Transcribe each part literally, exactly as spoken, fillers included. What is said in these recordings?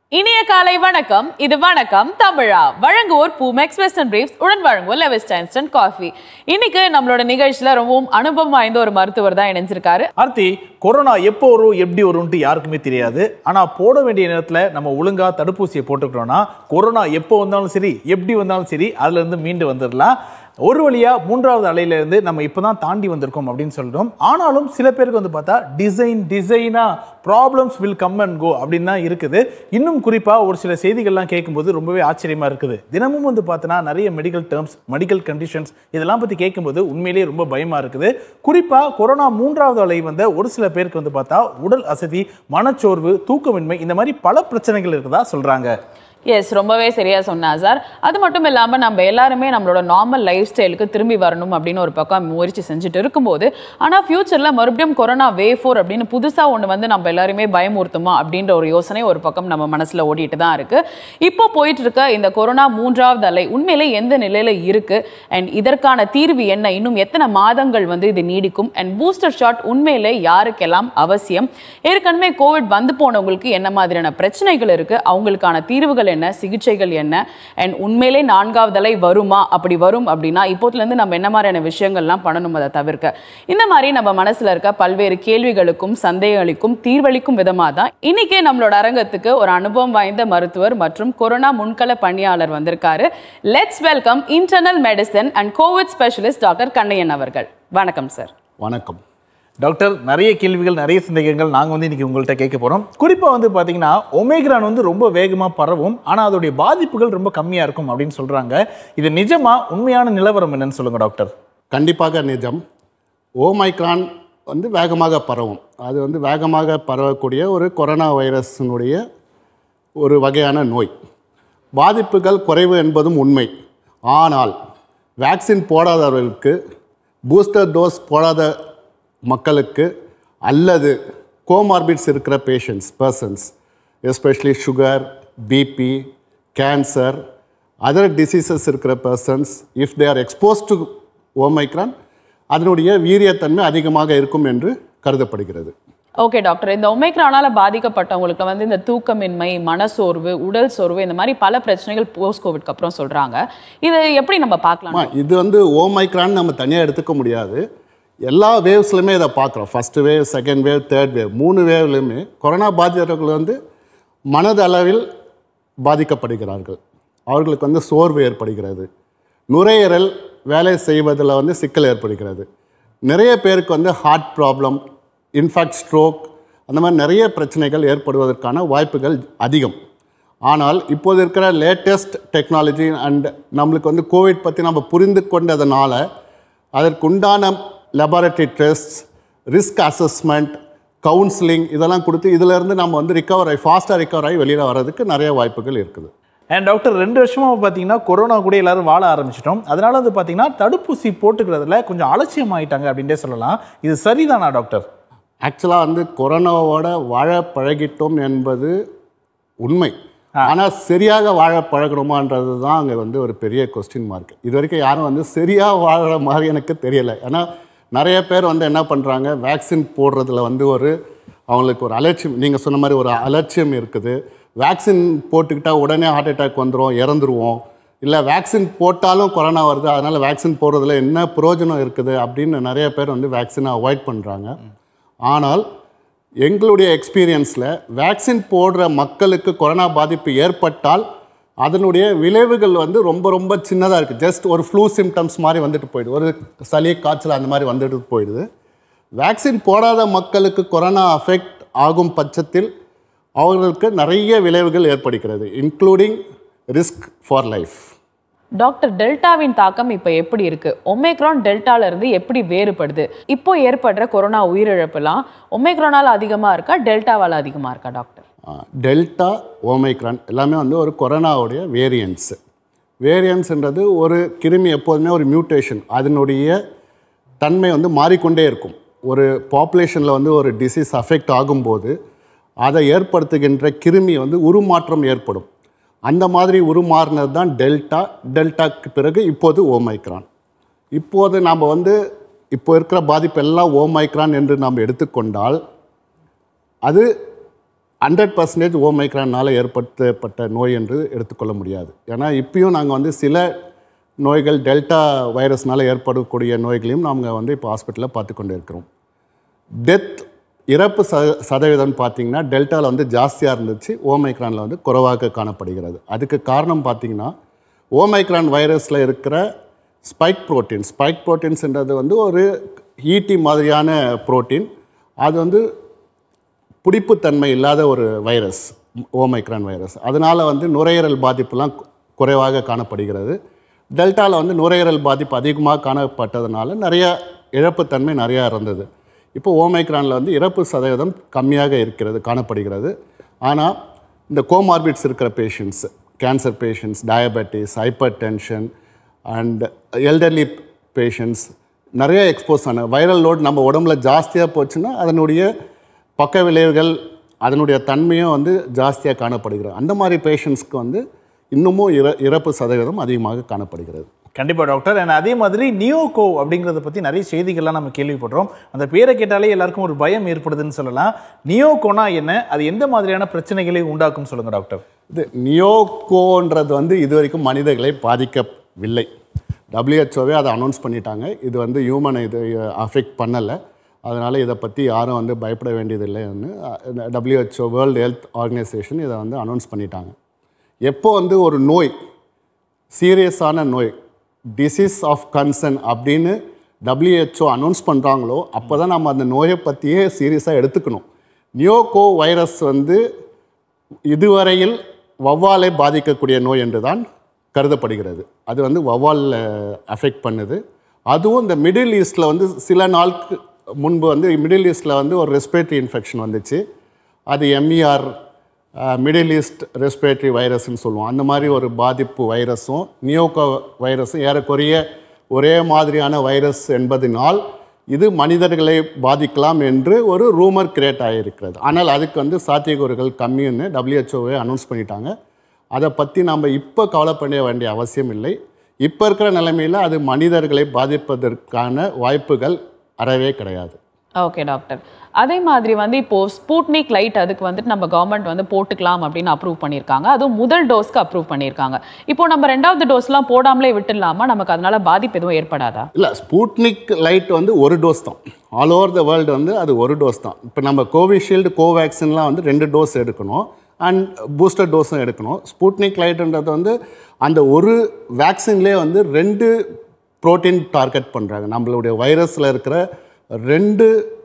இனிய காலை வணக்கம். இது வணக்கம் தமிழா. வழங்குவோர் பூமெக்ஸ் வெஸ்டர்ன் பிரீஃப்ஸ், உடன் வழங்குவோர் லெவிஸ்டா இன்ஸ்டன்ட் காஃபி. இன்னைக்கு நம்மளோட நிகழ்ச்சியில ரொம்பவும் அனுபவம் வாய்ந்த ஒரு மருத்துவர் தான் இணைஞ்சிருக்காரு. ஆர்த்தி, கொரோனா எப்போ வரும் எப்படி வரும்னு யாருக்குமே தெரியாது. ஆனா போட வேண்டிய நேரத்துல நம்ம ஒழுங்கா தடுப்பூசியை போட்டுக்கிட்டோம்னா கொரோனா எப்போ வந்தாலும் சரி எப்படி வந்தாலும் சரி அதுல இருந்து மீண்டு வந்துடலாம். ஒரு வழியா மூன்றாவது அலையில இருந்து நம்ம இப்பதான் தாண்டி வந்திருக்கோம் அப்படின்னு சொல்றோம். ஆனாலும் சில பேருக்கு வந்து பார்த்தா டிசைன் டிசைனா problems will come and go அப்படின்னு தான் இருக்குது. இன்னும் குறிப்பா ஒரு சில செய்திகள்லாம் கேட்கும்போது ரொம்பவே ஆச்சரியமா இருக்குது. தினமும் வந்து பார்த்தோன்னா நிறைய மெடிக்கல் டேர்ம்ஸ், மெடிக்கல் கண்டிஷன்ஸ் இதெல்லாம் பத்தி கேட்கும்போது உண்மையிலேயே ரொம்ப பயமா இருக்குது. குறிப்பா கொரோனா மூன்றாவது அலை வந்த ஒரு சில பேருக்கு வந்து பார்த்தா உடல் அசதி, மனச்சோர்வு, தூக்கமின்மை இந்த மாதிரி பல பிரச்சனைகள் இருக்குதா சொல்றாங்க. எஸ், ரொம்பவே சரியா சொன்னா சார். அது மட்டும் இல்லாம நம்ம எல்லாருமே நம்மளோட நார்மல் லைஃப் ஸ்டைலுக்கு திரும்பி வரணும் அப்படின்னு ஒரு பக்கம் முயற்சி செஞ்சுட்டு இருக்கும்போது, ஆனா ஃபியூச்சர்ல மறுபடியும் கொரோனா வேவ் ஃபோர் அப்படின்னு புதுசா ஒன்று வந்து நம்ம எல்லாருமே பயமுறுத்துமா அப்படின்ற ஒரு யோசனை ஒரு பக்கம் நம்ம மனசுல ஓடிட்டு தான் இருக்கு. இப்போ போயிட்டு இருக்க இந்த கொரோனா மூன்றாவது அலை உண்மையிலே எந்த நிலையில இருக்கு அண்ட் இதற்கான தீர்வு என்ன, இன்னும் எத்தனை மாதங்கள் வந்து இது நீடிக்கும் அண்ட் பூஸ்டர் ஷாட் உண்மையிலே யாருக்கெல்லாம் அவசியம், ஏற்கனவே கோவிட் வந்து போனவங்களுக்கு என்ன மாதிரியான பிரச்சனைகள் இருக்கு, அவங்களுக்கான தீர்வுகள் என்ன, சிகிச்சைகள் என்ன, அண்ட் உண்மையிலே நான்காவது அலை வருமா, அப்படி வரும் அப்படின்னா இப்போதுல இருந்து நம்ம என்ன மாதிரியான விஷயங்கள்லாம் பண்ணணும் அதை தவிர்க்க, இந்த மாதிரி நம்ம மனசுல இருக்க பல்வேறு கேள்விகளுக்கும் சந்தேகங்களுக்கும் தீர்வளிக்கும் விதமாக தான் இன்னைக்கு நம்மளோட அரங்கத்துக்கு ஒரு அனுபவம் வாய்ந்த மருத்துவர் மற்றும் கொரோனா முன்கள பணியாளர் வந்திருக்காரு. Let's welcome internal medicine and covid specialist doctor Kannaiyan அவர்கள். வணக்கம் சார். வணக்கம் டாக்டர். நிறைய கேள்விகள், நிறைய சந்தேகங்கள் நாங்கள் வந்து இன்றைக்கி உங்கள்கிட்ட கேட்க போகிறோம். குறிப்பாக வந்து பார்த்தீங்கன்னா ஒமேக்ரான் வந்து ரொம்ப வேகமாக பரவும், ஆனால் அதோடைய பாதிப்புகள் ரொம்ப கம்மியாக இருக்கும் அப்படின்னு சொல்கிறாங்க. இது நிஜமா? உண்மையான நிலவரம் என்னன்னு சொல்லுங்கள் டாக்டர். கண்டிப்பாக நிஜம். ஓமைக்ரான் வந்து வேகமாக பரவும். அது வந்து வேகமாக பரவக்கூடிய ஒரு கொரோனா வைரஸினுடைய ஒரு வகையான நோய். பாதிப்புகள் குறைவு என்பதும் உண்மை. ஆனால் வேக்சின் போடாதவர்களுக்கு, பூஸ்டர் டோஸ் போடாத மக்களுக்கு அல்லது கோமார்பிட்ஸ் இருக்கிற patients persons, especially sugar, BP, cancer, other diseases இருக்கிற persons, if they are expose to omicron அதனுடைய வீரியத்தன்மை அதிகமாக இருக்கும் என்று கருதப்படுகிறது. ஓகே டாக்டர், இந்த ஒமைக்ரானால பாதிக்கப்பட்டவங்களுக்கு வந்து இந்த தூக்கமின்மை, மனசோர்வு, உடல் சோர்வு இந்த மாதிரி பல பிரச்சனைகள் போஸ்ட் கோவிட்க்கு அப்புறம் சொல்றாங்க. இது எப்படி நம்ம பார்க்கலாம்? இது வந்து ஓமைக்ரான் நம்ம தனியாக எடுத்துக்க முடியாது. எல்லா வேவ்ஸ்லையுமே இதை பார்க்குறோம். First wave, second wave, third wave, மூணு வேவ்லையுமே கொரோனா பாதித்தவர்கள் வந்து மனதளவில் பாதிக்கப்படுகிறார்கள். அவர்களுக்கு வந்து சோர்வு ஏற்படுகிறது, நுரையீரல் வேலை செய்வதில் வந்து சிக்கல் ஏற்படுகிறது. நிறைய பேருக்கு வந்து ஹார்ட் ப்ராப்ளம், இன்ஃபேக்ட் ஸ்ட்ரோக், அந்த மாதிரி நிறைய பிரச்சனைகள் ஏற்படுவதற்கான வாய்ப்புகள் அதிகம். ஆனால் இப்போது இருக்கிற லேட்டஸ்ட் டெக்னாலஜி அண்ட் நம்மளுக்கு வந்து கோவிட் பற்றி நம்ம புரிந்து கொண்டதுனால அதற்குண்டான laboratory tests, risk assessment, counselling இதெல்லாம் கொடுத்து இதிலேருந்து நம்ம வந்து ரிகவர் ஆகி ஃபாஸ்ட்டாக ரிகவர் ஆகி வெளியில் வர்றதுக்கு நிறைய வாய்ப்புகள் இருக்குது. அண்ட் டாக்டர், ரெண்டு வருஷமாக பார்த்தீங்கன்னா கொரோனா கூட எல்லாரும் வாழ ஆரம்பிச்சிட்டோம். அதனால வந்து பார்த்தீங்கன்னா தடுப்பூசி போட்டுக்கிறதுல கொஞ்சம் அலட்சியம் ஆகிட்டாங்க அப்படின்ட்டே சொல்லலாம். இது சரிதானா டாக்டர்? ஆக்சுவலாக வந்து கொரோனாவோட வாழ பழகிட்டோம் என்பது உண்மை. ஆனால் சரியாக வாழ பழகணுமான்றது தான் அங்கே வந்து ஒரு பெரிய கொஸ்டின் மார்க். இது வரைக்கும் யாரும் வந்து சரியாக வாழற மாதிரி எனக்கு தெரியலை. ஏன்னா நிறைய பேர் வந்து என்ன பண்ணுறாங்க, வேக்சின் போடுறதுல வந்து ஒரு அவங்களுக்கு ஒரு அலட்சியம், நீங்கள் சொன்ன மாதிரி ஒரு அலட்சியம் இருக்குது. வேக்சின் போட்டுக்கிட்டால் உடனே ஹார்ட் அட்டாக் வந்துடும், இறந்துருவோம், இல்லை வேக்சின் போட்டாலும் கொரோனா வருது அதனால் வேக்சின் போடுறதுல என்ன பிரயோஜனம் இருக்குது அப்படின்னு நிறைய பேர் வந்து வேக்சினை அவாய்ட் பண்ணுறாங்க. ஆனால் எங்களுடைய எக்ஸ்பீரியன்ஸில் வேக்சின் போடுற மக்களுக்கு கொரோனா பாதிப்பு ஏற்பட்டால் அதனுடைய விளைவுகள் வந்து ரொம்ப ரொம்ப சின்னதாக இருக்குது. ஜஸ்ட் ஒரு ஃப்ளூ சிம்டம்ஸ் மாதிரி வந்துட்டு போயிடுது, ஒரு சளி காய்ச்சல் அந்த மாதிரி வந்துட்டு போயிடுது. வேக்சின் போடாத மக்களுக்கு கொரோனா அஃபெக்ட் ஆகும் பட்சத்தில் அவர்களுக்கு நிறைய விளைவுகள் ஏற்படுகிறது, including risk for life. Doctor, டெல்டாவின் தாக்கம் இப்போ எப்படி இருக்கு? ஒமேக்ரான் டெல்டால இருந்து எப்படி வேறுபடுது? இப்போ ஏற்படுற கொரோனா உயிரிழப்புலாம் ஒமேக்ரானால் அதிகமாக இருக்கா, டெல்டாவால் அதிகமாக இருக்கா டாக்டர்? டெல்டா, ஓமைக்ரான் எல்லாமே வந்து ஒரு கொரோனாவுடைய வேரியன்ட்ஸு. வேரியன்ட்ஸுன்றது ஒரு கிருமி எப்போதுமே ஒரு மியூட்டேஷன், அதனுடைய தன்மை வந்து மாறிக்கொண்டே இருக்கும். ஒரு பாப்புலேஷனில் வந்து ஒரு டிசீஸ் அஃபெக்ட் ஆகும்போது அதை ஏற்படுத்துகின்ற கிருமி வந்து உருமாற்றம் ஏற்படும். அந்த மாதிரி உருமாறினது தான் டெல்டா. டெல்டாக்கு பிறகு இப்போது ஓமைக்ரான். இப்போது நாம் வந்து இப்போ இருக்கிற பாதிப்பு எல்லாம் ஓமைக்ரான் என்று நாம் எடுத்துக்கொண்டால் அது ஹண்ட்ரட் பர்சன்டேஜ் ஓமைக்ரானால் ஏற்படுத்தப்பட்ட நோய் என்று எடுத்துக்கொள்ள முடியாது. ஏன்னா இப்பயும் நாங்கள் வந்து சில நோய்கள் டெல்டா வைரஸ்னால் ஏற்படக்கூடிய நோய்களையும் நாங்கள் வந்து இப்போ ஹாஸ்பிட்டலில் பார்த்து கொண்டு இருக்கிறோம். டெத் இறப்பு ச சதவீதம் பார்த்திங்கன்னா டெல்டாவில் வந்து ஜாஸ்தியாக இருந்துச்சு, ஓமைக்ரானில் வந்து குறைவாக காணப்படுகிறது. அதுக்கு காரணம் பார்த்திங்கன்னா ஓமைக்ரான் வைரஸில் இருக்கிற ஸ்பைக் ப்ரோட்டீன் ஸ்பைக் ப்ரோட்டீன்ஸ்ன்றது வந்து ஒரு ஈட்டி மாதிரியான ப்ரோட்டீன். அது வந்து பிடிப்புத்தன்மை இல்லாத ஒரு வைரஸ் ஓமைக்ரான் வைரஸ். அதனால் வந்து நுரையீரல் பாதிப்புலாம் குறைவாக காணப்படுகிறது. டெல்டாவில் வந்து நுரையீரல் பாதிப்பு அதிகமாக காணப்பட்டதுனால நிறைய இழப்புத்தன்மை நிறையா இருந்தது. இப்போ ஓமைக்ரானில் வந்து இறப்பு சதவீதம் கம்மியாக இருக்கிறது காணப்படுகிறது. ஆனால் இந்த கோமார்பிட்ஸ் இருக்கிற patients, cancer patients, diabetes, hypertension and elderly patients நிறைய எக்ஸ்போஸ் ஆன வைரல் லோட் நம்ம உடம்புல ஜாஸ்தியாக போச்சுன்னா அதனுடைய பக்க விளைவுகள் அதனுடைய தன்மையும் வந்து ஜாஸ்தியாக காணப்படுகிறது. அந்த மாதிரி பேஷண்ட்ஸ்க்கு வந்து இன்னமும் இற இறப்பு சதவீதம் அதிகமாக காணப்படுகிறது. கண்டிப்பாக டாக்டர். அண்ட் அதே மாதிரி நியோகோ அப்படிங்கிறத பற்றி நிறைய செய்திகள்லாம் நம்ம கேள்விப்படுறோம். அந்த பேரை கேட்டாலே எல்லாருக்கும் ஒரு பயம் ஏற்படுதுன்னு சொல்லலாம். நியோகோனா என்ன, அது எந்த மாதிரியான பிரச்சனைகளை உண்டாக்கும் சொல்லுங்கள் டாக்டர். இது நியோகோன்றது வந்து இது வரைக்கும் மனிதர்களை பாதிக்கவில்லை. டபிள்யூஹெச்ஓவே அதை அனௌன்ஸ் பண்ணிட்டாங்க. இது வந்து ஹியூமனை இது அஃபெக்ட் பண்ணலை. அதனால் இதை பற்றி யாரும் வந்து பயப்பட வேண்டியதில்லைன்னு டபிள்யூஹெச்ஓ வேர்ல்டு ஹெல்த் ஆர்கனைசேஷன் இதை வந்து அனௌன்ஸ் பண்ணிட்டாங்க. எப்போ வந்து ஒரு நோய் சீரியஸான நோய் டிசீஸ் ஆஃப் கன்சர்ன் அப்படின்னு டபிள்யூஹெச்ஓ அனௌன்ஸ் பண்ணுறாங்களோ அப்போ தான் நம்ம அந்த நோயை பற்றியே சீரியஸாக எடுத்துக்கணும். நியோகோ வைரஸ் வந்து இதுவரையில் வௌவாலை பாதிக்கக்கூடிய நோய் என்று தான் கருதப்படுகிறது. அது வந்து வௌவாலில் அஃபெக்ட் பண்ணுது. அதுவும் இந்த மிடில் ஈஸ்டில் வந்து சில நாளுக்கு முன்பு வந்து மிடில் ஈஸ்டில் வந்து ஒரு ரெஸ்பிரேட்டரி இன்ஃபெக்ஷன் வந்துச்சு. அது எம்இஆர் மிடில் ஈஸ்ட் ரெஸ்பிரேட்டரி வைரஸ்ன்னு சொல்லுவோம். அந்த மாதிரி ஒரு பாதிப்பு வைரஸும் நியோகோ வைரஸும் ஏறக்குறைய ஒரே மாதிரியான வைரஸ் என்பதனால் இது மனிதர்களை பாதிக்கலாம் என்று ஒரு ரூமர் கிரியேட் ஆகியிருக்கிறது. ஆனால் அதுக்கு வந்து சாத்தியக்கூறுகள் கம்மின்னு டபிள்யூஹெச்ஓவே அனௌன்ஸ் பண்ணிட்டாங்க. அதை பற்றி நம்ம இப்போ கவலைப்பட வேண்டிய அவசியம் இல்லை. இப்போ இருக்கிற நிலைமையில் அது மனிதர்களை பாதிப்பதற்கான வாய்ப்புகள் அறவே கிடையாது. Okay doctor. அதே மாதிரி வந்து இப்போது ஸ்பூட்னிக் லைட் அதுக்கு வந்துட்டு நம்ம கவர்மெண்ட் வந்து போட்டுக்கலாம் அப்படின்னு அப்ரூவ் பண்ணியிருக்காங்க. அதுவும் முதல் டோஸ்க்கு அப்ரூவ் பண்ணியிருக்காங்க. இப்போ நம்ம ரெண்டாவது டோஸ்லாம் போடாமலே விட்டுடலாமா? நமக்கு அதனால பாதிப்பு எதுவும் ஏற்படாதா? இல்லை, ஸ்பூட்னிக் லைட் வந்து ஒரு டோஸ் தான். ஆல் ஓவர் த வேர்ல்டு வந்து அது ஒரு டோஸ் தான். இப்போ நம்ம கோவிஷீல்டு கோவேக்சின்லாம் வந்து ரெண்டு டோஸ் எடுக்கணும் அண்ட் பூஸ்டர் டோஸும் எடுக்கணும். ஸ்பூட்னிக் லைட்டுன்றது வந்து அந்த ஒரு வேக்சின்லேயே வந்து ரெண்டு ப்ரோட்டீன் டார்கெட் பண்ணுறாங்க. நம்மளுடைய வைரஸில் இருக்கிற ரெண்டு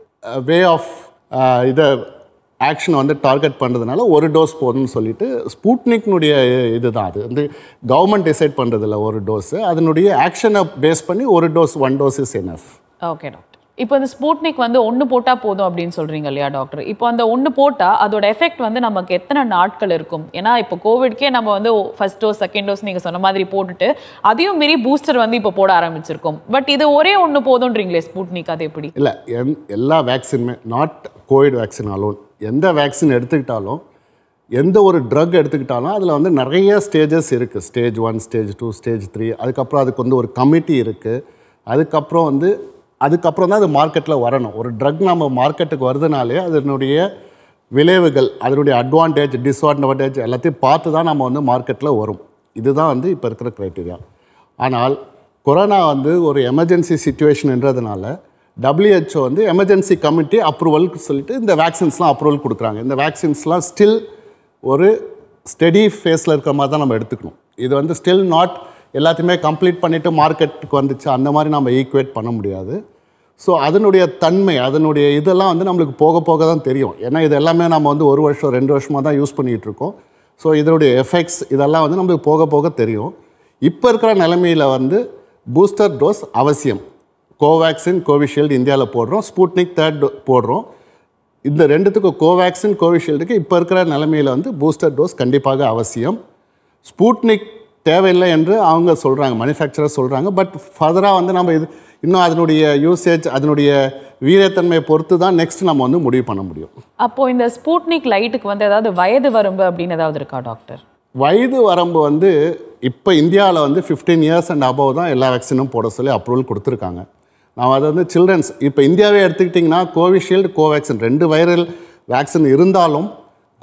வே ஆஃப் இதை ஆக்ஷனை வந்து டார்கெட் பண்ணுறதுனால ஒரு டோஸ் போதும்னு சொல்லிட்டு ஸ்பூட்னிக்னுடைய இது தான். அது வந்து கவர்மெண்ட் டிசைட் பண்ணுறதில்ல ஒரு டோஸு. அதனுடைய ஆக்ஷனை பேஸ் பண்ணி ஒரு dose one dose is enough. Okay doctor. இப்போ இந்த ஸ்பூட்னிக் வந்து ஒன்று போட்டால் போதும் அப்படின்னு சொல்கிறீங்க இல்லையா டாக்டர்? இப்போ அந்த ஒன்று போட்டால் அதோட எஃபெக்ட் வந்து நமக்கு எத்தனை நாட்கள் இருக்கும்? ஏன்னா இப்போ கோவிட்கே நம்ம வந்து ஃபர்ஸ்ட் டோஸ் செகண்ட் டோஸ் நீங்கள் சொன்ன மாதிரி போட்டுட்டு அதையும் மீறி பூஸ்டர் வந்து இப்போ போட ஆரம்பிச்சிருக்கோம். பட் இது ஒரே ஒன்று போதுன்றீங்களே ஸ்பூட்னிக், அது எப்படி? இல்லை, என் எல்லா வேக்சினுமே நாட் கோவிட் வேக்சின் அலோன், எந்த வேக்சின் எடுத்துக்கிட்டாலும் எந்த ஒரு ட்ரக் எடுத்துக்கிட்டாலும் அதில் வந்து நிறைய ஸ்டேஜஸ் இருக்குது. Stage one, stage two, stage three. அதுக்கப்புறம் அதுக்கு வந்து ஒரு கமிட்டி இருக்குது. அதுக்கப்புறம் வந்து அதுக்கப்புறம் தான் அது மார்க்கெட்டில் வரணும். ஒரு ட்ரக் நம்ம மார்க்கெட்டுக்கு வருதுனாலே அதனுடைய விளைவுகள், அதனுடைய அட்வான்டேஜ் டிஸ்அட்வான்டேஜ் எல்லாத்தையும் பார்த்து தான் நம்ம வந்து மார்க்கெட்டில் வரும். இதுதான் வந்து இப்போ இருக்கிற க்ரைட்டீரியா. ஆனால் கொரோனா வந்து ஒரு எமர்ஜென்சி சிச்சுவேஷன்ன்றதுனால டபிள்யூஹெச்ஓ வந்து எமர்ஜென்சி கமிட்டி அப்ரூவல்க்கு சொல்லிட்டு இந்த வேக்சின்ஸ்லாம் அப்ரூவல் கொடுக்குறாங்க. இந்த வேக்சின்ஸ்லாம் ஸ்டில் ஒரு ஸ்டெடி ஃபேஸில் இருக்கிற மாதிரி தான் நம்ம எடுத்துக்கணும். இது வந்து ஸ்டில் நாட் எல்லாத்தையுமே கம்ப்ளீட் பண்ணிவிட்டு மார்க்கெட்டுக்கு வந்துச்சு அந்த மாதிரி நம்ம ஈக்குவேட் பண்ண முடியாது. ஸோ அதனுடைய தன்மை, அதனுடைய இதெல்லாம் வந்து நம்மளுக்கு போக போக தான் தெரியும். ஏன்னா இது எல்லாமே நம்ம வந்து ஒரு வருஷம் ரெண்டு வருஷமாக தான் யூஸ் பண்ணிகிட்டு இருக்கோம். ஸோ இதனுடைய எஃபெக்ட்ஸ் இதெல்லாம் வந்து நம்மளுக்கு போக போக தெரியும். இப்போ இருக்கிற நிலைமையில் வந்து பூஸ்டர் டோஸ் அவசியம். கோவேக்சின் கோவிஷீல்டு இந்தியாவில் போடுறோம், ஸ்பூட்னிக் தேர்ட் டோ போடுறோம். இந்த ரெண்டுத்துக்கும் கோவேக்சின் கோவிஷீல்டுக்கு இப்போ இருக்கிற நிலைமையில் வந்து பூஸ்டர் டோஸ் கண்டிப்பாக அவசியம். ஸ்பூட்னிக் தேவையில்லை என்று அவங்க சொல்கிறாங்க, மேனுஃபேக்சரர் சொல்கிறாங்க. பட் ஃபர்தராக வந்து நம்ம இது இன்னும் அதனுடைய யூசேஜ் அதனுடைய வீரத்தன்மையை பொறுத்து தான் நெக்ஸ்ட் நம்ம வந்து முடிவு பண்ண முடியும். அப்போது இந்த ஸ்பூட்னிக் லைட்டுக்கு வந்து ஏதாவது வயது வரம்பு அப்படின்னு ஏதாவது இருக்கா டாக்டர்? வயது வரம்பு வந்து இப்போ இந்தியாவில் வந்து ஃபிஃப்டீன் இயர்ஸ் அண்ட் அபவ் தான் எல்லா வேக்சினும் போட சொல்லி அப்ரூவல் கொடுத்துருக்காங்க. நான் அதை வந்து சில்ட்ரன்ஸ் இப்போ இந்தியாவே எடுத்துக்கிட்டிங்கன்னா கோவிஷீல்டு கோவேக்சின் ரெண்டு வைரல் வேக்சின் இருந்தாலும்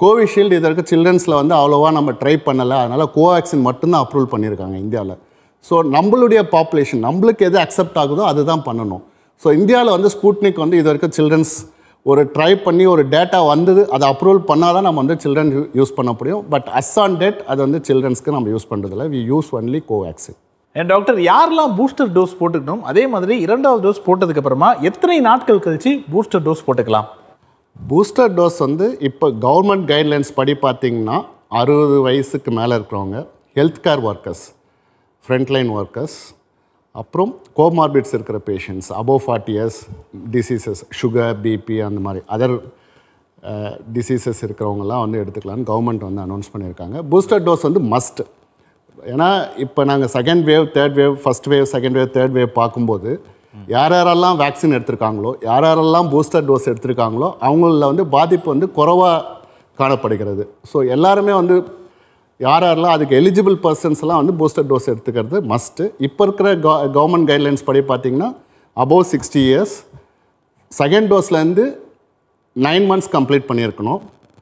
கோவிஷீல்டு இது வரைக்கும் சில்ட்ரன்ஸில் வந்து அவ்வளோவா நம்ம ட்ரை பண்ணலை, அதனால் கோவேக்சின் மட்டும்தான் அப்ரூவல் பண்ணியிருக்காங்க இந்தியாவில். ஸோ நம்மளுடைய பாப்புலேஷன் நம்மளுக்கு எது அக்செப்ட் ஆகுதோ அதுதான் பண்ணணும். ஸோ இந்தியாவில் வந்து ஸ்புட்னிக் வந்து இது வரைக்கும் சில்ட்ரன்ஸ் ஒரு ட்ரை பண்ணி ஒரு டேட்டா வந்தது, அதை அப்ரூவல் பண்ணால் தான் நம்ம வந்து சில்ட்ரன் யூஸ் பண்ண முடியும். பட் அஸ் ஆன் டேட் அது வந்து சில்ட்ரன்ஸ்க்கு நம்ம யூஸ் பண்ணுறதில்ல. We use only Covaxin. And doctor, யாரெல்லாம் பூஸ்டர் டோஸ் போட்டுக்கணும், அதே மாதிரி இரண்டாவது டோஸ் போட்டதுக்கு அப்புறமா எத்தனை நாட்கள் கழிச்சு பூஸ்டர் டோஸ் போட்டுக்கலாம்? பூஸ்டர் டோஸ் வந்து இப்போ கவர்மெண்ட் கைட்லைன்ஸ் படி பார்த்தீங்கன்னா அறுபது வயசுக்கு மேலே இருக்கிறவங்க, health care workers, frontline workers, அப்புறம் கோமார்பிட்ஸ் இருக்கிற patients, above forty years diseases, sugar, BP அந்த மாதிரி அதர் டிசீசஸ் இருக்கிறவங்கலாம் வந்து எடுத்துக்கலான்னு கவர்மெண்ட் வந்து அனௌன்ஸ் பண்ணியிருக்காங்க. பூஸ்டர் டோஸ் வந்து மஸ்ட். ஏன்னா இப்போ நாங்கள் second wave, third wave, first wave, second wave, third wave பார்க்கும்போது யார் யாரெல்லாம் வேக்சின் எடுத்திருக்காங்களோ, யார் யாரெல்லாம் பூஸ்டர் டோஸ் எடுத்திருக்காங்களோ அவங்களில் வந்து பாதிப்பு வந்து குறைவாக காணப்படுகிறது. ஸோ எல்லாருமே வந்து யார் யாரெல்லாம் அதுக்கு எலிஜிபிள் பர்சன்ஸ்லாம் வந்து பூஸ்டர் டோஸ் எடுத்துக்கிறது மஸ்ட்டு. இப்போ இருக்கிற க கவர்மெண்ட் கைட்லைன்ஸ் படி பார்த்திங்கன்னா அபோவ் சிக்ஸ்டி இயர்ஸ் செகண்ட் டோஸ்லேருந்து நைன் மந்த்ஸ் கம்ப்ளீட் பண்ணியிருக்கணும்.